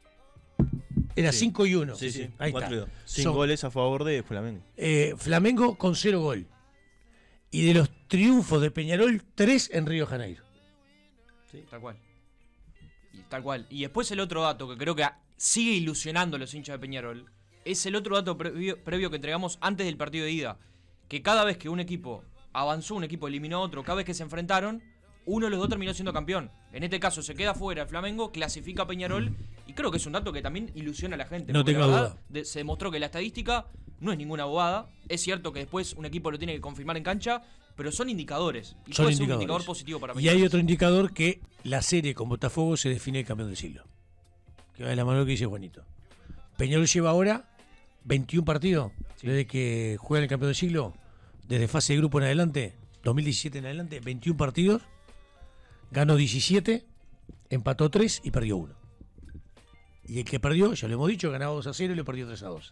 Era Sí. cinco y uno. Sí, sí, Ahí cuatro y está. dos. Sin Son, goles a favor de Flamengo. eh, Flamengo con cero gol. Y de los triunfos de Peñarol, tres en Río de Janeiro. Tal cual. Y tal cual. Y después el otro dato que creo que sigue ilusionando a los hinchas de Peñarol es el otro dato previo, previo que entregamos antes del partido de ida. Que cada vez que un equipo avanzó, un equipo eliminó a otro, cada vez que se enfrentaron, uno de los dos terminó siendo campeón. En este caso se queda fuera el Flamengo, clasifica a Peñarol, y creo que es un dato que también ilusiona a la gente. No porque tengo la verdad, duda. de- se demostró que la estadística no es ninguna bobada. Es cierto que después un equipo lo tiene que confirmar en cancha, pero son indicadores. Y Son puede ser un indicadores. indicador positivo para Y Peñarol. hay otro indicador que la serie con Botafogo se define el campeón del siglo. Que va de la mano que dice Juanito. Peñarol lleva ahora veintiún partidos desde que juega en el campeón del siglo, desde fase de grupo en adelante, dos mil diecisiete en adelante, veintiún partidos, ganó diecisiete, empató tres y perdió uno. Y el que perdió, ya lo hemos dicho, ganaba dos a cero y le perdió tres a dos.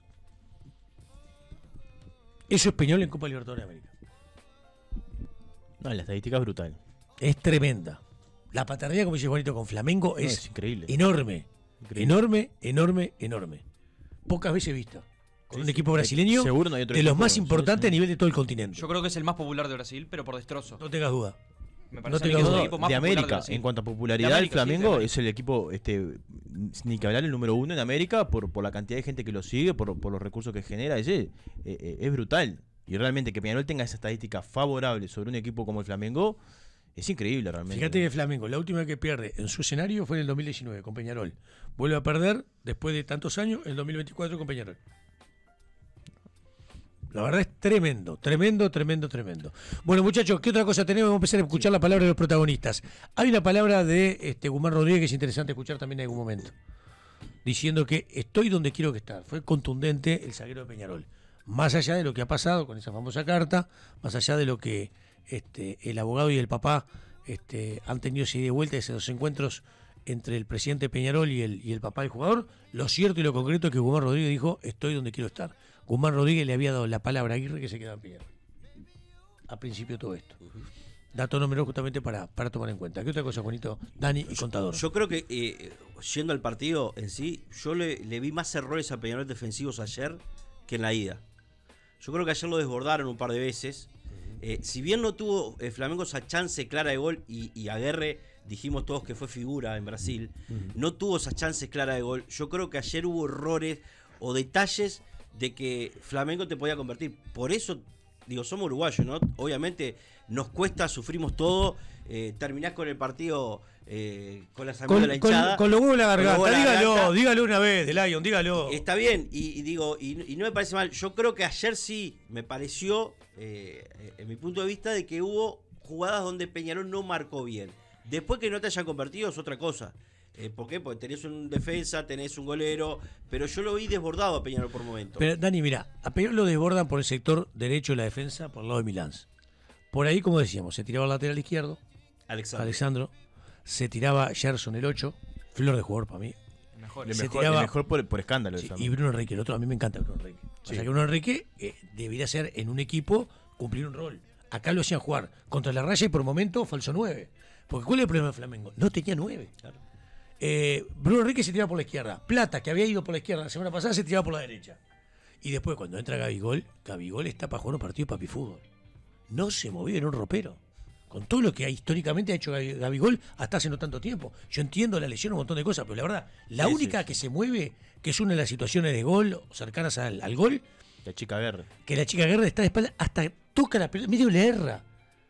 Eso es Peñarol en Copa Libertadores de América. No, la estadística es brutal. Es tremenda. La paternidad, como dice Juanito, con Flamengo No, es, es increíble. enorme. Increíble. Enorme, enorme, enorme. Pocas veces vista. Con un equipo brasileño Seguro no hay otro de los equipo, más sí, importantes sí. a nivel de todo el continente. Yo creo que es el más popular de Brasil, pero por destrozo. No tengas duda. Me no parece te a mí que es digo el no, equipo más de popular América, Brasil. en cuanto a popularidad, De el América, sí, de Flamengo América. es el equipo, este, ni que hablar, el número uno en América por, por la cantidad de gente que lo sigue, por, por los recursos que genera. Ese, eh, eh, es brutal. y realmente que Peñarol tenga esa estadística favorable sobre un equipo como el Flamengo, es increíble realmente. Fíjate que Flamengo, la última vez que pierde en su escenario fue en el dos mil diecinueve con Peñarol. Vuelve a perder después de tantos años en el dos mil veinticuatro con Peñarol. La verdad es tremendo, tremendo, tremendo, tremendo. Bueno, muchachos, ¿qué otra cosa tenemos? Vamos a empezar a escuchar la palabra de los protagonistas. Hay una palabra de este, Guzmán Rodríguez que es interesante escuchar también en algún momento. Diciendo que estoy donde quiero que estar. Fue contundente el zaguero de Peñarol. Más allá de lo que ha pasado con esa famosa carta, más allá de lo que este, el abogado y el papá este, han tenido ese ida y vuelta, esos encuentros entre el presidente Peñarol y el, y el papá del jugador, lo cierto y lo concreto es que Guzmán Rodríguez dijo, estoy donde quiero estar. Guzmán Rodríguez le había dado la palabra a Aguirre que se quedaba en Peñarol. A principio de todo esto. Dato número justamente para, para tomar en cuenta. ¿Qué otra cosa, Juanito? Dani y Contador. Yo creo que, eh, yendo al partido en sí, yo le, le vi más errores a Peñarol defensivos ayer que en la ida. Yo creo que ayer lo desbordaron un par de veces. Eh, si bien no tuvo eh, Flamengo esa chance clara de gol y, y Aguirre, dijimos todos que fue figura en Brasil, uh-huh. no tuvo esa chance clara de gol. Yo creo que ayer hubo errores o detalles de que Flamengo te podía convertir. Por eso, digo, somos uruguayos, ¿no? Obviamente nos cuesta, sufrimos todo, eh, terminás con el partido eh, con la sangre de la hinchada. Con, con los huevos en la garganta, la dígalo, garganta. dígalo una vez, de Lion, dígalo. Está bien, y, y digo, y, y no me parece mal. Yo creo que ayer sí me pareció, eh, en mi punto de vista, de que hubo jugadas donde Peñarol no marcó bien. Después que no te hayan convertido es otra cosa. Eh, ¿Por qué? Porque tenés un defensa, tenés un golero, pero yo lo vi desbordado a Peñarol por momentos. Pero Dani, mira, a Peñarol lo desbordan por el sector derecho de la defensa, por el lado de Milán. Por ahí, como decíamos, se tiraba el lateral izquierdo, Alexandro. Alexandro, se tiraba Gerson el ocho, flor de jugador para mí. Mejor. El Se mejor, tiraba- el mejor por, por escándalo. Sí, eso. y Bruno Enrique, el otro, a mí me encanta Bruno Enrique. O sea que Bruno Enrique eh, debería ser en un equipo cumplir un rol. Acá lo hacían jugar contra la raya y por momento falso nueve. Porque ¿cuál es el problema de Flamengo? No tenía nueve. Claro. Eh, Bruno Enrique se tiraba por la izquierda. Plata, que había ido por la izquierda la semana pasada, se tiraba por la derecha. Y después, cuando entra Gabigol, Gabigol está para jugar un partido de papifútbol. No se movía en un ropero. Con todo lo que históricamente ha hecho Gabi- Gabigol hasta hace no tanto tiempo. Yo entiendo la lesión, un montón de cosas, pero la verdad, la Sí, única sí, sí. que se mueve, que es una de las situaciones de gol o cercanas al, al gol, La chica Guerra. que la chica Guerra está de espalda, hasta toca la pelota, medio le erra.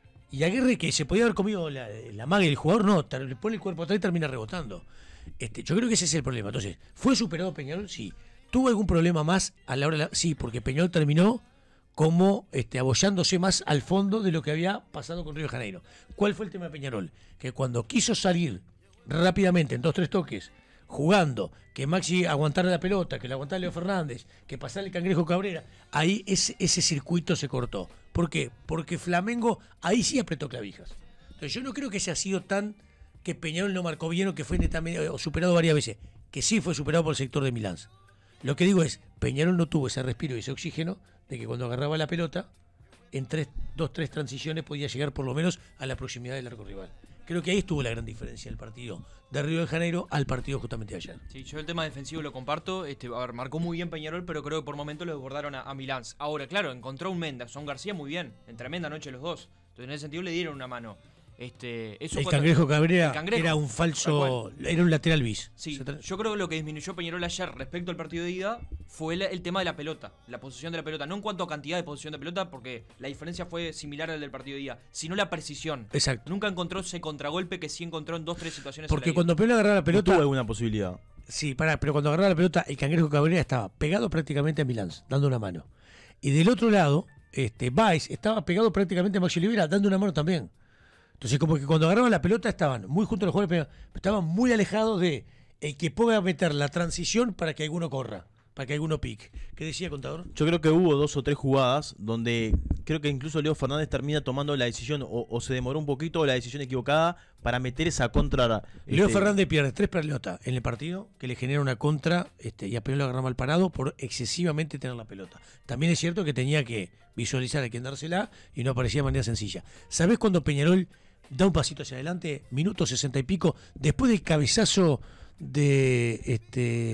Y Aguirre, que se podía haber comido la, la maga del jugador, no, ter- le pone el cuerpo atrás y termina rebotando. Este, yo creo que ese es el problema. Entonces, ¿fue superado Peñarol? Sí. ¿Tuvo algún problema más a la hora de la... Sí, porque Peñarol terminó como este, abollándose más al fondo de lo que había pasado con Río de Janeiro. ¿Cuál fue el tema de Peñarol? Que cuando quiso salir rápidamente, en dos tres toques, jugando, que Maxi aguantara la pelota, que la aguantara Leo Fernández, que pasara el Cangrejo Cabrera, ahí ese, ese circuito se cortó. ¿Por qué? Porque Flamengo ahí sí apretó clavijas. Entonces yo no creo que ese ha sido tan que Peñarol no marcó bien o que fue netamente o superado varias veces, que sí fue superado por el sector de Milán. Lo que digo es, Peñarol no tuvo ese respiro y ese oxígeno de que cuando agarraba la pelota, en tres, dos, tres transiciones podía llegar por lo menos a la proximidad del arco rival. Creo que ahí estuvo la gran diferencia del partido de Río de Janeiro al partido justamente de ayer. Sí, yo el tema defensivo lo comparto. Este, a ver, marcó muy bien Peñarol, pero creo que por momentos lo desbordaron a, a Milán. Ahora, claro, encontró un Mendas, son García muy bien. En tremenda noche los dos. Entonces, en ese sentido le dieron una mano. Este, eso El cuando- Cangrejo Cabrera el Cangrejo, era un tal falso, cual. era un lateral bis. Sí, Se tra- yo creo que lo que disminuyó Peñarol ayer respecto al partido de ida fue el, el tema de la pelota, la posesión de la pelota. No en cuanto a cantidad de posesión de pelota, porque la diferencia fue similar al del partido de ida, sino la precisión. Exacto. Nunca encontró ese contragolpe que sí encontró en dos tres situaciones. Porque en la ida. cuando Peñarol agarraba la ¿No pelota, tuvo alguna posibilidad? sí, pará, pero cuando agarraba la pelota, el Cangrejo Cabrera estaba pegado prácticamente a Milán, dando una mano. Y del otro lado, este, Baez estaba pegado prácticamente a Maxi Olivera, dando una mano también. Entonces, como que cuando agarraban la pelota estaban muy juntos a los jugadores, pero estaban muy alejados de el que pueda meter la transición para que alguno corra, para que alguno pique. ¿Qué decía, Contador? Yo creo que hubo dos o tres jugadas donde creo que incluso Leo Fernández termina tomando la decisión o, o se demoró un poquito o la decisión equivocada para meter esa contra. Leo este, Fernández pierde tres pelotas en el partido que le genera una contra este, y a Peñarol lo agarra mal parado por excesivamente tener la pelota. También es cierto que tenía que visualizar a quién dársela y no aparecía de manera sencilla. ¿Sabés cuando Peñarol da un pasito hacia adelante? Minuto sesenta y pico, después del cabezazo de este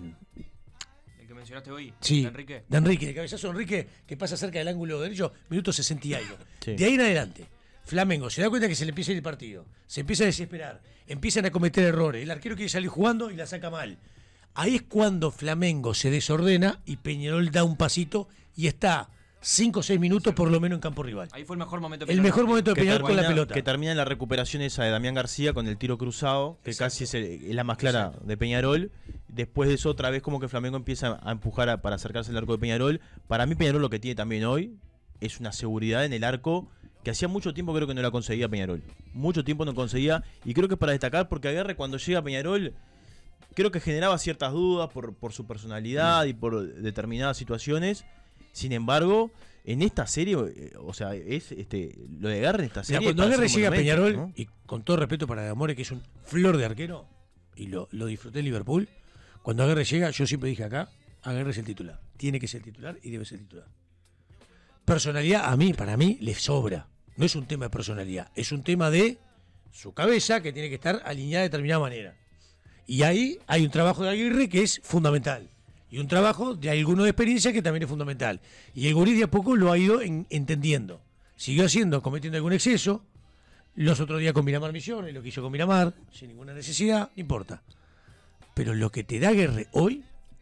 El que mencionaste hoy, sí, de Enrique. de Enrique, el cabezazo de Enrique que pasa cerca del ángulo derecho, minuto sesenta y algo. Sí. De ahí en adelante, Flamengo se da cuenta que se le empieza a ir el partido, se empieza a desesperar, empiezan a cometer errores, el arquero quiere salir jugando y la saca mal. Ahí es cuando Flamengo se desordena y Peñarol da un pasito y está cinco o seis minutos por lo menos en campo rival. Ahí fue el mejor momento. El mejor momento de que Peñarol con la termina- pelota. Que termina en la recuperación esa de Damián García con el tiro cruzado, que Exacto. casi es, el- es la más clara Exacto. de Peñarol. Después de eso, otra vez como que Flamengo empieza a empujar a- para acercarse al arco de Peñarol. Para mí Peñarol lo que tiene también hoy es una seguridad en el arco que hacía mucho tiempo creo que no la conseguía Peñarol. Mucho tiempo no conseguía, y creo que es para destacar porque Aguerre cuando llega a Peñarol creo que generaba ciertas dudas por, por su personalidad y por determinadas situaciones. Sin embargo, en esta serie, eh, o sea, es este lo de Aguerre en esta Mira, serie. cuando para Aguerre hacer un llega a monumento, Peñarol, ¿no? y con todo respeto para Amore, que es un flor de arquero, y lo, lo disfruté en Liverpool, cuando Aguerre llega, yo siempre dije acá, Aguerre es el titular. Tiene que ser titular y debe ser titular. Personalidad, a mí, para mí, le sobra. No es un tema de personalidad, es un tema de su cabeza que tiene que estar alineada de determinada manera. Y ahí hay un trabajo de Aguirre que es fundamental. Y un trabajo de alguno de experiencia que también es fundamental. Y el gurí de a poco lo ha ido en- entendiendo. Siguió haciendo, cometiendo algún exceso. Los otros días con Miramar Misiones, lo que hizo con Miramar, sin ninguna necesidad, no importa. Pero lo que te da Aguirre hoy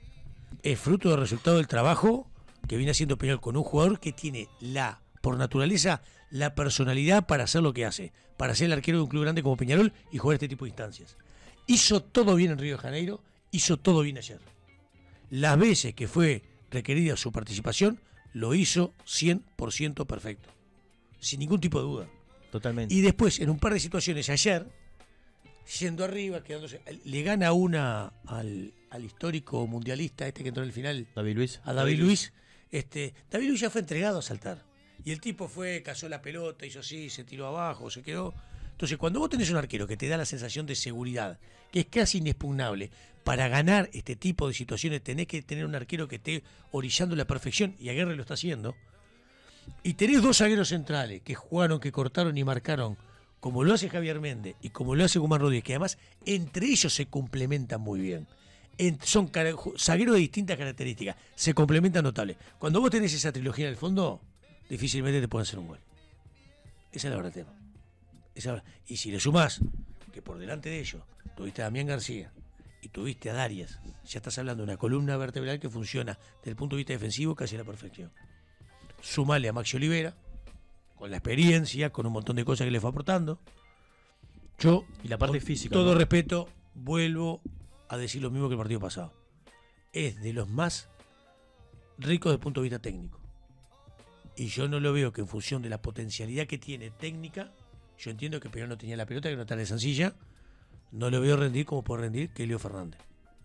es fruto del resultado del trabajo que viene haciendo Peñarol con un jugador que tiene la, por naturaleza, la personalidad para hacer lo que hace, para ser el arquero de un club grande como Peñarol y jugar este tipo de instancias. Hizo todo bien en Río de Janeiro, hizo todo bien ayer. Las veces que fue requerida su participación, lo hizo cien por ciento perfecto, sin ningún tipo de duda. Totalmente. Y después, en un par de situaciones ayer, yendo arriba, quedándose, le gana una al, al histórico mundialista, este que entró en el final, David Luiz. a David Luiz. Este, David Luiz ya fue entregado a saltar. Y el tipo fue, cazó la pelota, hizo así, se tiró abajo, se quedó. Entonces, cuando vos tenés un arquero que te da la sensación de seguridad, que es casi inexpugnable, para ganar este tipo de situaciones tenés que tener un arquero que esté orillando la perfección, y Aguirre lo está haciendo. Y tenés dos zagueros centrales que jugaron, que cortaron y marcaron, como lo hace Javier Méndez y como lo hace Guzmán Rodríguez, que además entre ellos se complementan muy bien. En- son cara- ju- zagueros de distintas características, se complementan notables. Cuando vos tenés esa trilogía en el fondo, difícilmente te pueden hacer un gol. Esa es la verdad del tema. Esa es la- Y si le sumás que por delante de ellos tuviste a Damián García y tuviste a Darias, ya estás hablando de una columna vertebral que funciona desde el punto de vista defensivo casi a la perfección. Sumale a Maxi Olivera, con la experiencia, con un montón de cosas que le fue aportando. Yo, Y la parte con física, todo ¿no? respeto, vuelvo a decir lo mismo que el partido pasado. Es de los más ricos desde el punto de vista técnico. Y yo no lo veo que en función de la potencialidad que tiene técnica, yo entiendo que Peñarol no tenía la pelota, que no está de sencilla, no lo veo rendir como puede rendir que Leo Fernández.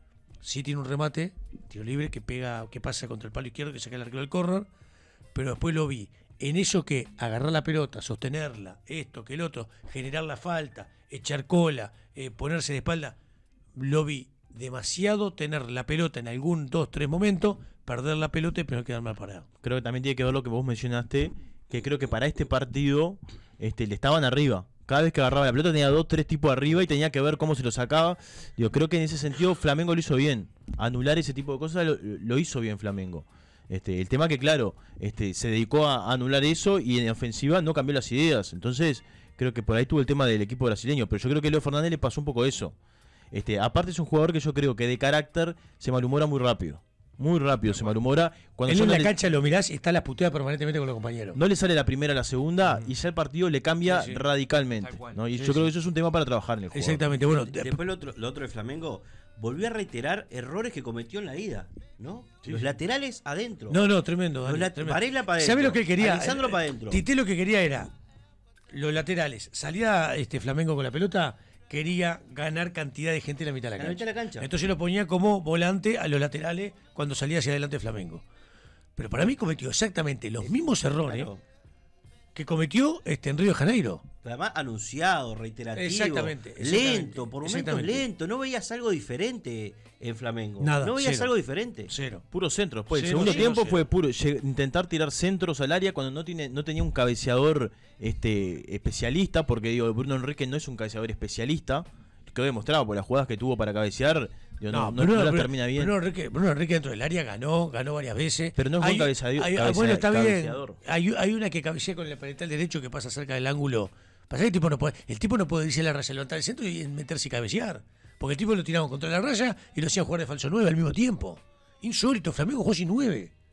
Sí tiene un remate, tiro libre, que pega, que pasa contra el palo izquierdo, que saca el arquero del córner, pero después lo vi en eso que agarrar la pelota, sostenerla, esto, que el otro, generar la falta, echar cola, eh, ponerse de espalda, lo vi demasiado tener la pelota en algún dos, tres momentos, perder la pelota y pero quedar mal parado. Creo que también tiene que ver lo que vos mencionaste, que creo que para este partido este, le estaban arriba. Cada vez que agarraba la pelota tenía dos, tres tipos arriba y tenía que ver cómo se lo sacaba. Digo, creo que en ese sentido Flamengo lo hizo bien. Anular ese tipo de cosas lo, lo hizo bien Flamengo. Este, el tema que, claro, este, se dedicó a anular eso y en ofensiva no cambió las ideas. Entonces, creo que por ahí tuvo el tema del equipo brasileño. Pero yo creo que a Leo Fernández le pasó un poco eso. Este, aparte es un jugador que yo creo que de carácter se malhumora muy rápido. Muy rápido se malhumora. Cuando Él ya en no la le- cancha lo mirás y está la puteada permanentemente con los compañeros. no le sale la primera a la segunda y ya el partido le cambia Sí, sí. radicalmente. Tal cual. ¿no? Y Sí, yo creo sí. que eso es un tema para trabajar en el juego. Exactamente, bueno, de- Después lo otro, lo otro de Flamengo volvió a reiterar errores que cometió en la ida, ¿no? Los laterales adentro. no, no, tremendo. Los Dani, lat- tremendo. Varela pa' adentro, ¿Sabés lo que él quería? Alessandro Eh, pa' adentro. Tite lo que quería era los laterales. Salía este Flamengo con la pelota, quería ganar cantidad de gente en la mitad de la En la cancha. mitad de la cancha. Entonces lo ponía como volante a los laterales cuando salía hacia adelante Flamengo. Pero para mí cometió exactamente los mismos errores Claro. que cometió este, en Río de Janeiro. Pero además anunciado, reiterativo. Exactamente, exactamente, Lento, por momentos exactamente. lento. No veías algo diferente en Flamengo. Nada, No veías cero. algo diferente. Cero. Puro centro. Después, el Cero, segundo cero, tiempo cero. fue puro lleg- intentar tirar centros al área cuando no tiene no tenía un cabeceador este especialista, porque digo, Bruno Enrique no es un cabeceador especialista. Quedó demostrado por las jugadas que tuvo para cabecear. Digo, no, no, no las termina bien. Bruno Enrique, Bruno Enrique dentro del área ganó, ganó varias veces. Pero no es buen Hay- cabezado- hay- cabeza- Bueno, está bien. cabeceador. Hay, hay una que cabecea con el parental derecho que pasa cerca del ángulo. Pasa que el tipo no puede, el tipo no puede irse a la raya, levantar el centro y meterse y cabecear. Porque el tipo lo tiraban contra la raya y lo hacían jugar de falso nueve al mismo tiempo. Insólito, Flamengo jugó sin nueve.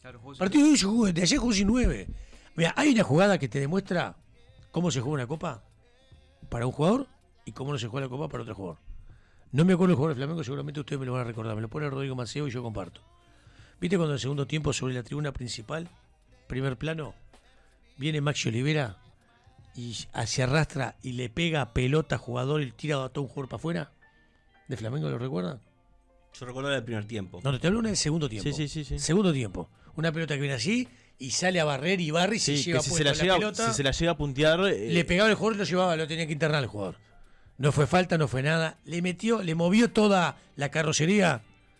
Claro, jugó El sin partido de hoy se jugó, de ayer jugó sin nueve. Mira, hay una jugada que te demuestra cómo se juega una copa para un jugador y cómo no se juega la copa para otro jugador. No me acuerdo el jugador de Flamengo, seguramente ustedes me lo van a recordar. Me lo pone Rodrigo Maceo y yo comparto. ¿Viste cuando en el segundo tiempo sobre la tribuna principal, primer plano, viene Maxi Olivera y se arrastra y le pega pelota a jugador y tira a todo un jugador para afuera? ¿De Flamengo lo recuerdan? Yo recuerdo el primer tiempo. No, no, te hablo una del segundo tiempo. Sí, sí, sí, sí. Segundo tiempo. Una pelota que viene así y sale a barrer y barre y se Sí, lleva que si puesto se, la llega, la pelota. si se la llega a puntear. eh, Le pegaba el jugador y lo llevaba, lo tenía que internar el jugador. No fue falta, no fue nada. Le metió, le movió toda la carrocería.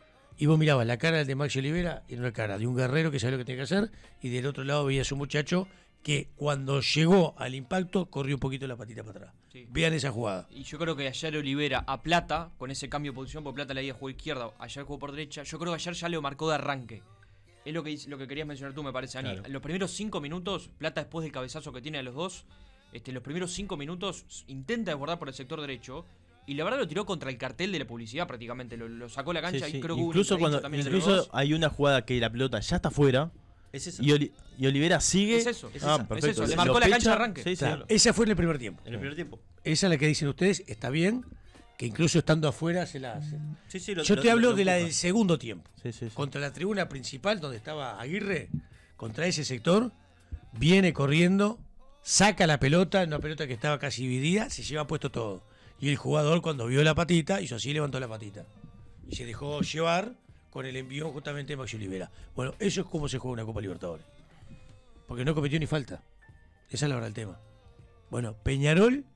Y vos mirabas la cara del de Maxi Olivera y era una cara de un guerrero que sabe lo que tenía que hacer. Y del otro lado veías un muchacho que cuando llegó al impacto corrió un poquito la patita para atrás. Sí. Vean esa jugada. Y yo creo que ayer Olivera a Plata, con ese cambio de posición, porque Plata la iba a jugar izquierda, ayer jugó por derecha, yo creo que ayer ya lo marcó de arranque. Es lo que, dice- lo que querías mencionar tú, me parece, Ani. Claro. En los primeros cinco minutos, Plata después del cabezazo que tiene a los dos, este, los primeros cinco minutos intenta desbordar por el sector derecho. Y la verdad lo tiró contra el cartel de la publicidad prácticamente, lo, lo sacó a la sí, cancha sí. y creo que hubo un Incluso, entredicho cuando, también entre los incluso dos. hay una jugada que la pelota ya está fuera Es eso. y, Oli- y Olivera sigue. Es eso, es ah, esa, es perfecto. eso, le Lo marcó la pecha, cancha de arranque. Sí, sí. Claro, esa fue en el primer tiempo. En el primer tiempo. Esa es la que dicen ustedes, está bien, que incluso estando afuera se la hace. Sí, sí, lo- Yo lo- te hablo lo de la empuja. del segundo tiempo. Sí, sí, sí. Contra la tribuna principal donde estaba Aguirre, contra ese sector, viene corriendo, saca la pelota, una pelota que estaba casi dividida, se lleva puesto todo. Y el jugador cuando vio la patita, hizo así, levantó la patita. Y se dejó llevar con el envión justamente de Maxi Olivera. Bueno, eso es como se juega una Copa Libertadores. Porque no cometió ni falta. Esa es la verdad del tema. Bueno, Peñarol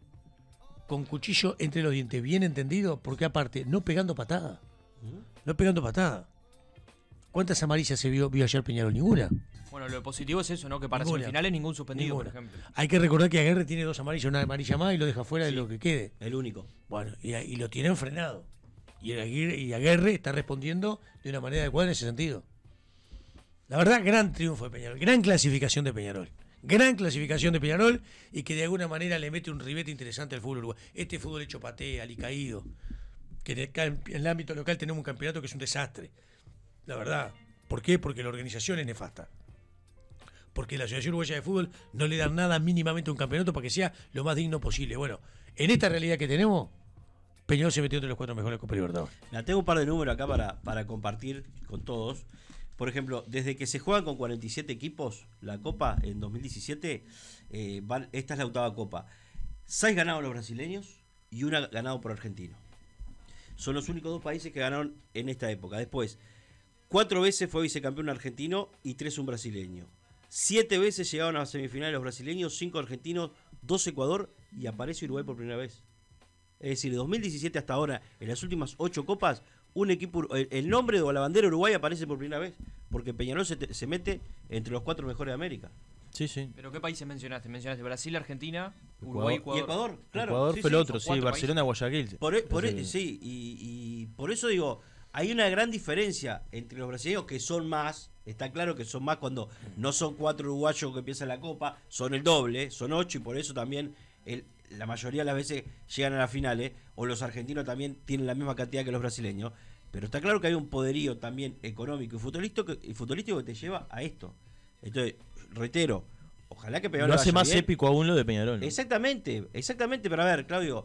con cuchillo entre los dientes, bien entendido, porque aparte, no pegando patada. No pegando patada. ¿Cuántas amarillas se vio, vio ayer Peñarol? Ninguna. Bueno, lo positivo es eso, ¿no? Que para Ninguna. semifinales ningún suspendido, Ninguna. por ejemplo. Hay que recordar que Aguirre tiene dos amarillas, una amarilla más y lo deja fuera de Sí. lo que quede. El único. Bueno, y, y lo tienen frenado. Y Aguirre, y Aguirre está respondiendo de una manera adecuada en ese sentido. La verdad, gran triunfo de Peñarol, gran clasificación de Peñarol. Gran clasificación de Peñarol y que de alguna manera le mete un ribete interesante al fútbol uruguayo. Este fútbol hecho patea, alicaído. Que en el, cam- en el ámbito local tenemos un campeonato que es un desastre. La verdad. ¿Por qué? Porque la organización es nefasta. Porque la Asociación Uruguaya de Fútbol no le dan nada mínimamente a un campeonato para que sea lo más digno posible. Bueno, en esta realidad que tenemos, Peñarol se metió entre los cuatro mejores Copa Libertadores. La tengo un par de números acá para, para compartir con todos. Por ejemplo, desde que se juegan con cuarenta y siete equipos la Copa en dos mil diecisiete, eh, van- esta es la octava Copa. Seis ganados los brasileños y una ganado por argentino. Son los únicos dos países que ganaron en esta época. Después, cuatro veces fue vicecampeón un argentino y tres un brasileño. Siete veces llegaron a las semifinales los brasileños, cinco argentinos, dos Ecuador y aparece Uruguay por primera vez. Es decir, de dos mil diecisiete hasta ahora, en las últimas ocho copas, un equipo, el, el nombre o la bandera Uruguay aparece por primera vez, porque Peñarol se, te- se mete entre los cuatro mejores de América. Sí, sí. ¿Pero qué países mencionaste? Mencionaste Brasil, Argentina, Uruguay, Ecuador. Y Ecuador. Ecuador, claro. Ecuador sí, fue sí. el otro, son sí, cuatro Barcelona, Guayaquil. Por, e- por e- Ese- sí, y, y por eso digo, hay una gran diferencia entre los brasileños que son más, está claro que son más cuando no son cuatro uruguayos que empiezan la Copa, son el doble, son ocho y por eso también el, la mayoría de las veces llegan a las finales, o los argentinos también tienen la misma cantidad que los brasileños, pero está claro que hay un poderío también económico y futbolístico que, y futbolístico que te lleva a esto. Entonces, reitero, ojalá que Peñarol Lo hace vaya más bien. épico aún lo de Peñarol. ¿no? Exactamente, exactamente, pero a ver, Claudio,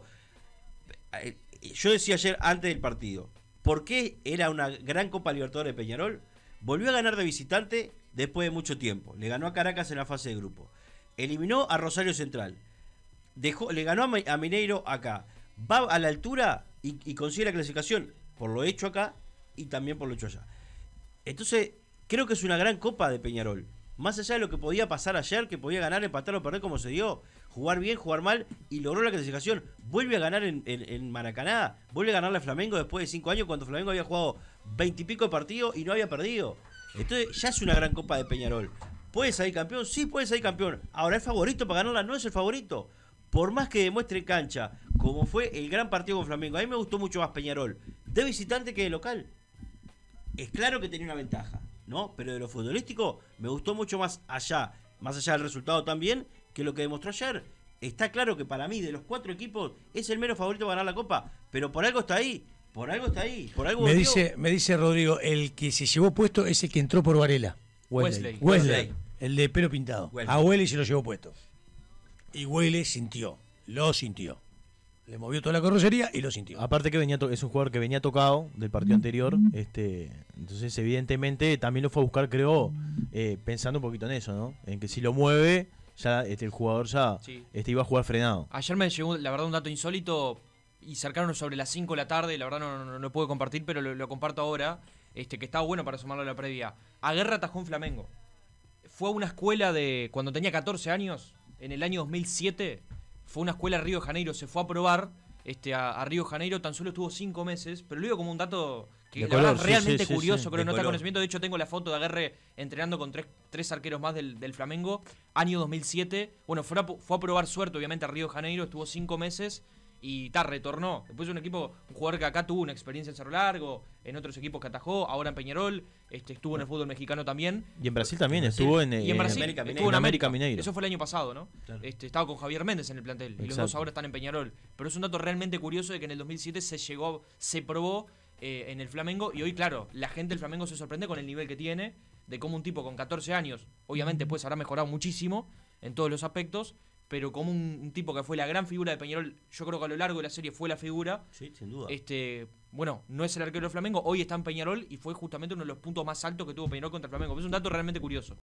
eh, yo decía ayer antes del partido, ¿por qué era una gran Copa Libertadores de Peñarol? Volvió a ganar de visitante después de mucho tiempo, le ganó a Caracas en la fase de grupo, eliminó a Rosario Central, dejó, le ganó a, Mi- a Mineiro acá, va a la altura y, y consigue la clasificación por lo hecho acá y también por lo hecho allá. Entonces, creo que es una gran Copa de Peñarol. Más allá de lo que podía pasar ayer, que podía ganar, empatar o perder como se dio, jugar bien, jugar mal y logró la clasificación. Vuelve a ganar en, en- en Maracaná, vuelve a ganarle a Flamengo después de cinco años cuando Flamengo había jugado veintipico de partidos y no había perdido. Entonces ya es una gran Copa de Peñarol. ¿Puede salir campeón? Sí, puede salir campeón. Ahora, ¿es favorito para ganarla? No es el favorito. Por más que demuestre en cancha, como fue el gran partido con Flamengo, a mí me gustó mucho más Peñarol de visitante que de local. Es claro que tenía una ventaja, ¿no? Pero de lo futbolístico me gustó mucho más allá, más allá del resultado también, que lo que demostró ayer. Está claro que para mí, de los cuatro equipos, es el menos favorito para ganar la Copa, pero por algo está ahí, por algo está ahí, por algo Me volvió. dice, me dice Rodrigo, el que se llevó puesto es el que entró por Varela. Wesley. Wesley, el de pelo pintado. Wesley. A Wesley se lo llevó puesto. Y Wesley sintió, lo sintió. Le movió toda la carrocería y lo sintió. Aparte que venía to- es un jugador que venía tocado del partido anterior, este, entonces evidentemente también lo fue a buscar, creo, eh, pensando un poquito en eso, ¿no? En que si lo mueve, ya este, el jugador ya Sí. este, iba a jugar frenado. Ayer me llegó, la verdad, un dato insólito y cercaron sobre las cinco de la tarde, la verdad no, no, no lo puedo compartir, pero lo, lo comparto ahora, este, que estaba bueno para sumarlo a la previa. Aguerre atajó en Flamengo. Fue a una escuela de, cuando tenía catorce años, en el año dos mil siete, fue una escuela a Río de Janeiro, se fue a probar este, a, a Río de Janeiro, tan solo estuvo cinco meses, pero lo digo como un dato que De la verdad color, sí, realmente sí, sí, curioso, sí. creo De que no está color. conocimiento. De hecho, tengo la foto de Aguerre entrenando con tres, tres arqueros más del, del Flamengo, año dos mil siete. Bueno, fue a, fue a probar suerte, obviamente, a Río de Janeiro, estuvo cinco meses y ta, retornó. Después un equipo, un jugador que acá tuvo una experiencia en Cerro Largo, en otros equipos que atajó, ahora en Peñarol, este, estuvo en el fútbol mexicano también. Y en Brasil también En Brasil. estuvo en, Y en eh, Brasil, América estuvo Mineiro. en América. América Mineiro. Eso fue el año pasado, ¿no? Claro. Este, estaba con Javier Méndez en el plantel. Y los Exacto. dos ahora están en Peñarol. Pero es un dato realmente curioso de que en el dos mil siete se llegó, se probó eh, en el Flamengo. Y hoy, claro, la gente del Flamengo se sorprende con el nivel que tiene. De cómo un tipo con catorce años, obviamente pues habrá mejorado muchísimo en todos los aspectos. Pero como un, un tipo que fue la gran figura de Peñarol, yo creo que a lo largo de la serie fue la figura. Sí, sin duda. Este, bueno, no es el arquero del Flamengo, hoy está en Peñarol y fue justamente uno de los puntos más altos que tuvo Peñarol contra el Flamengo. Es un dato realmente curioso.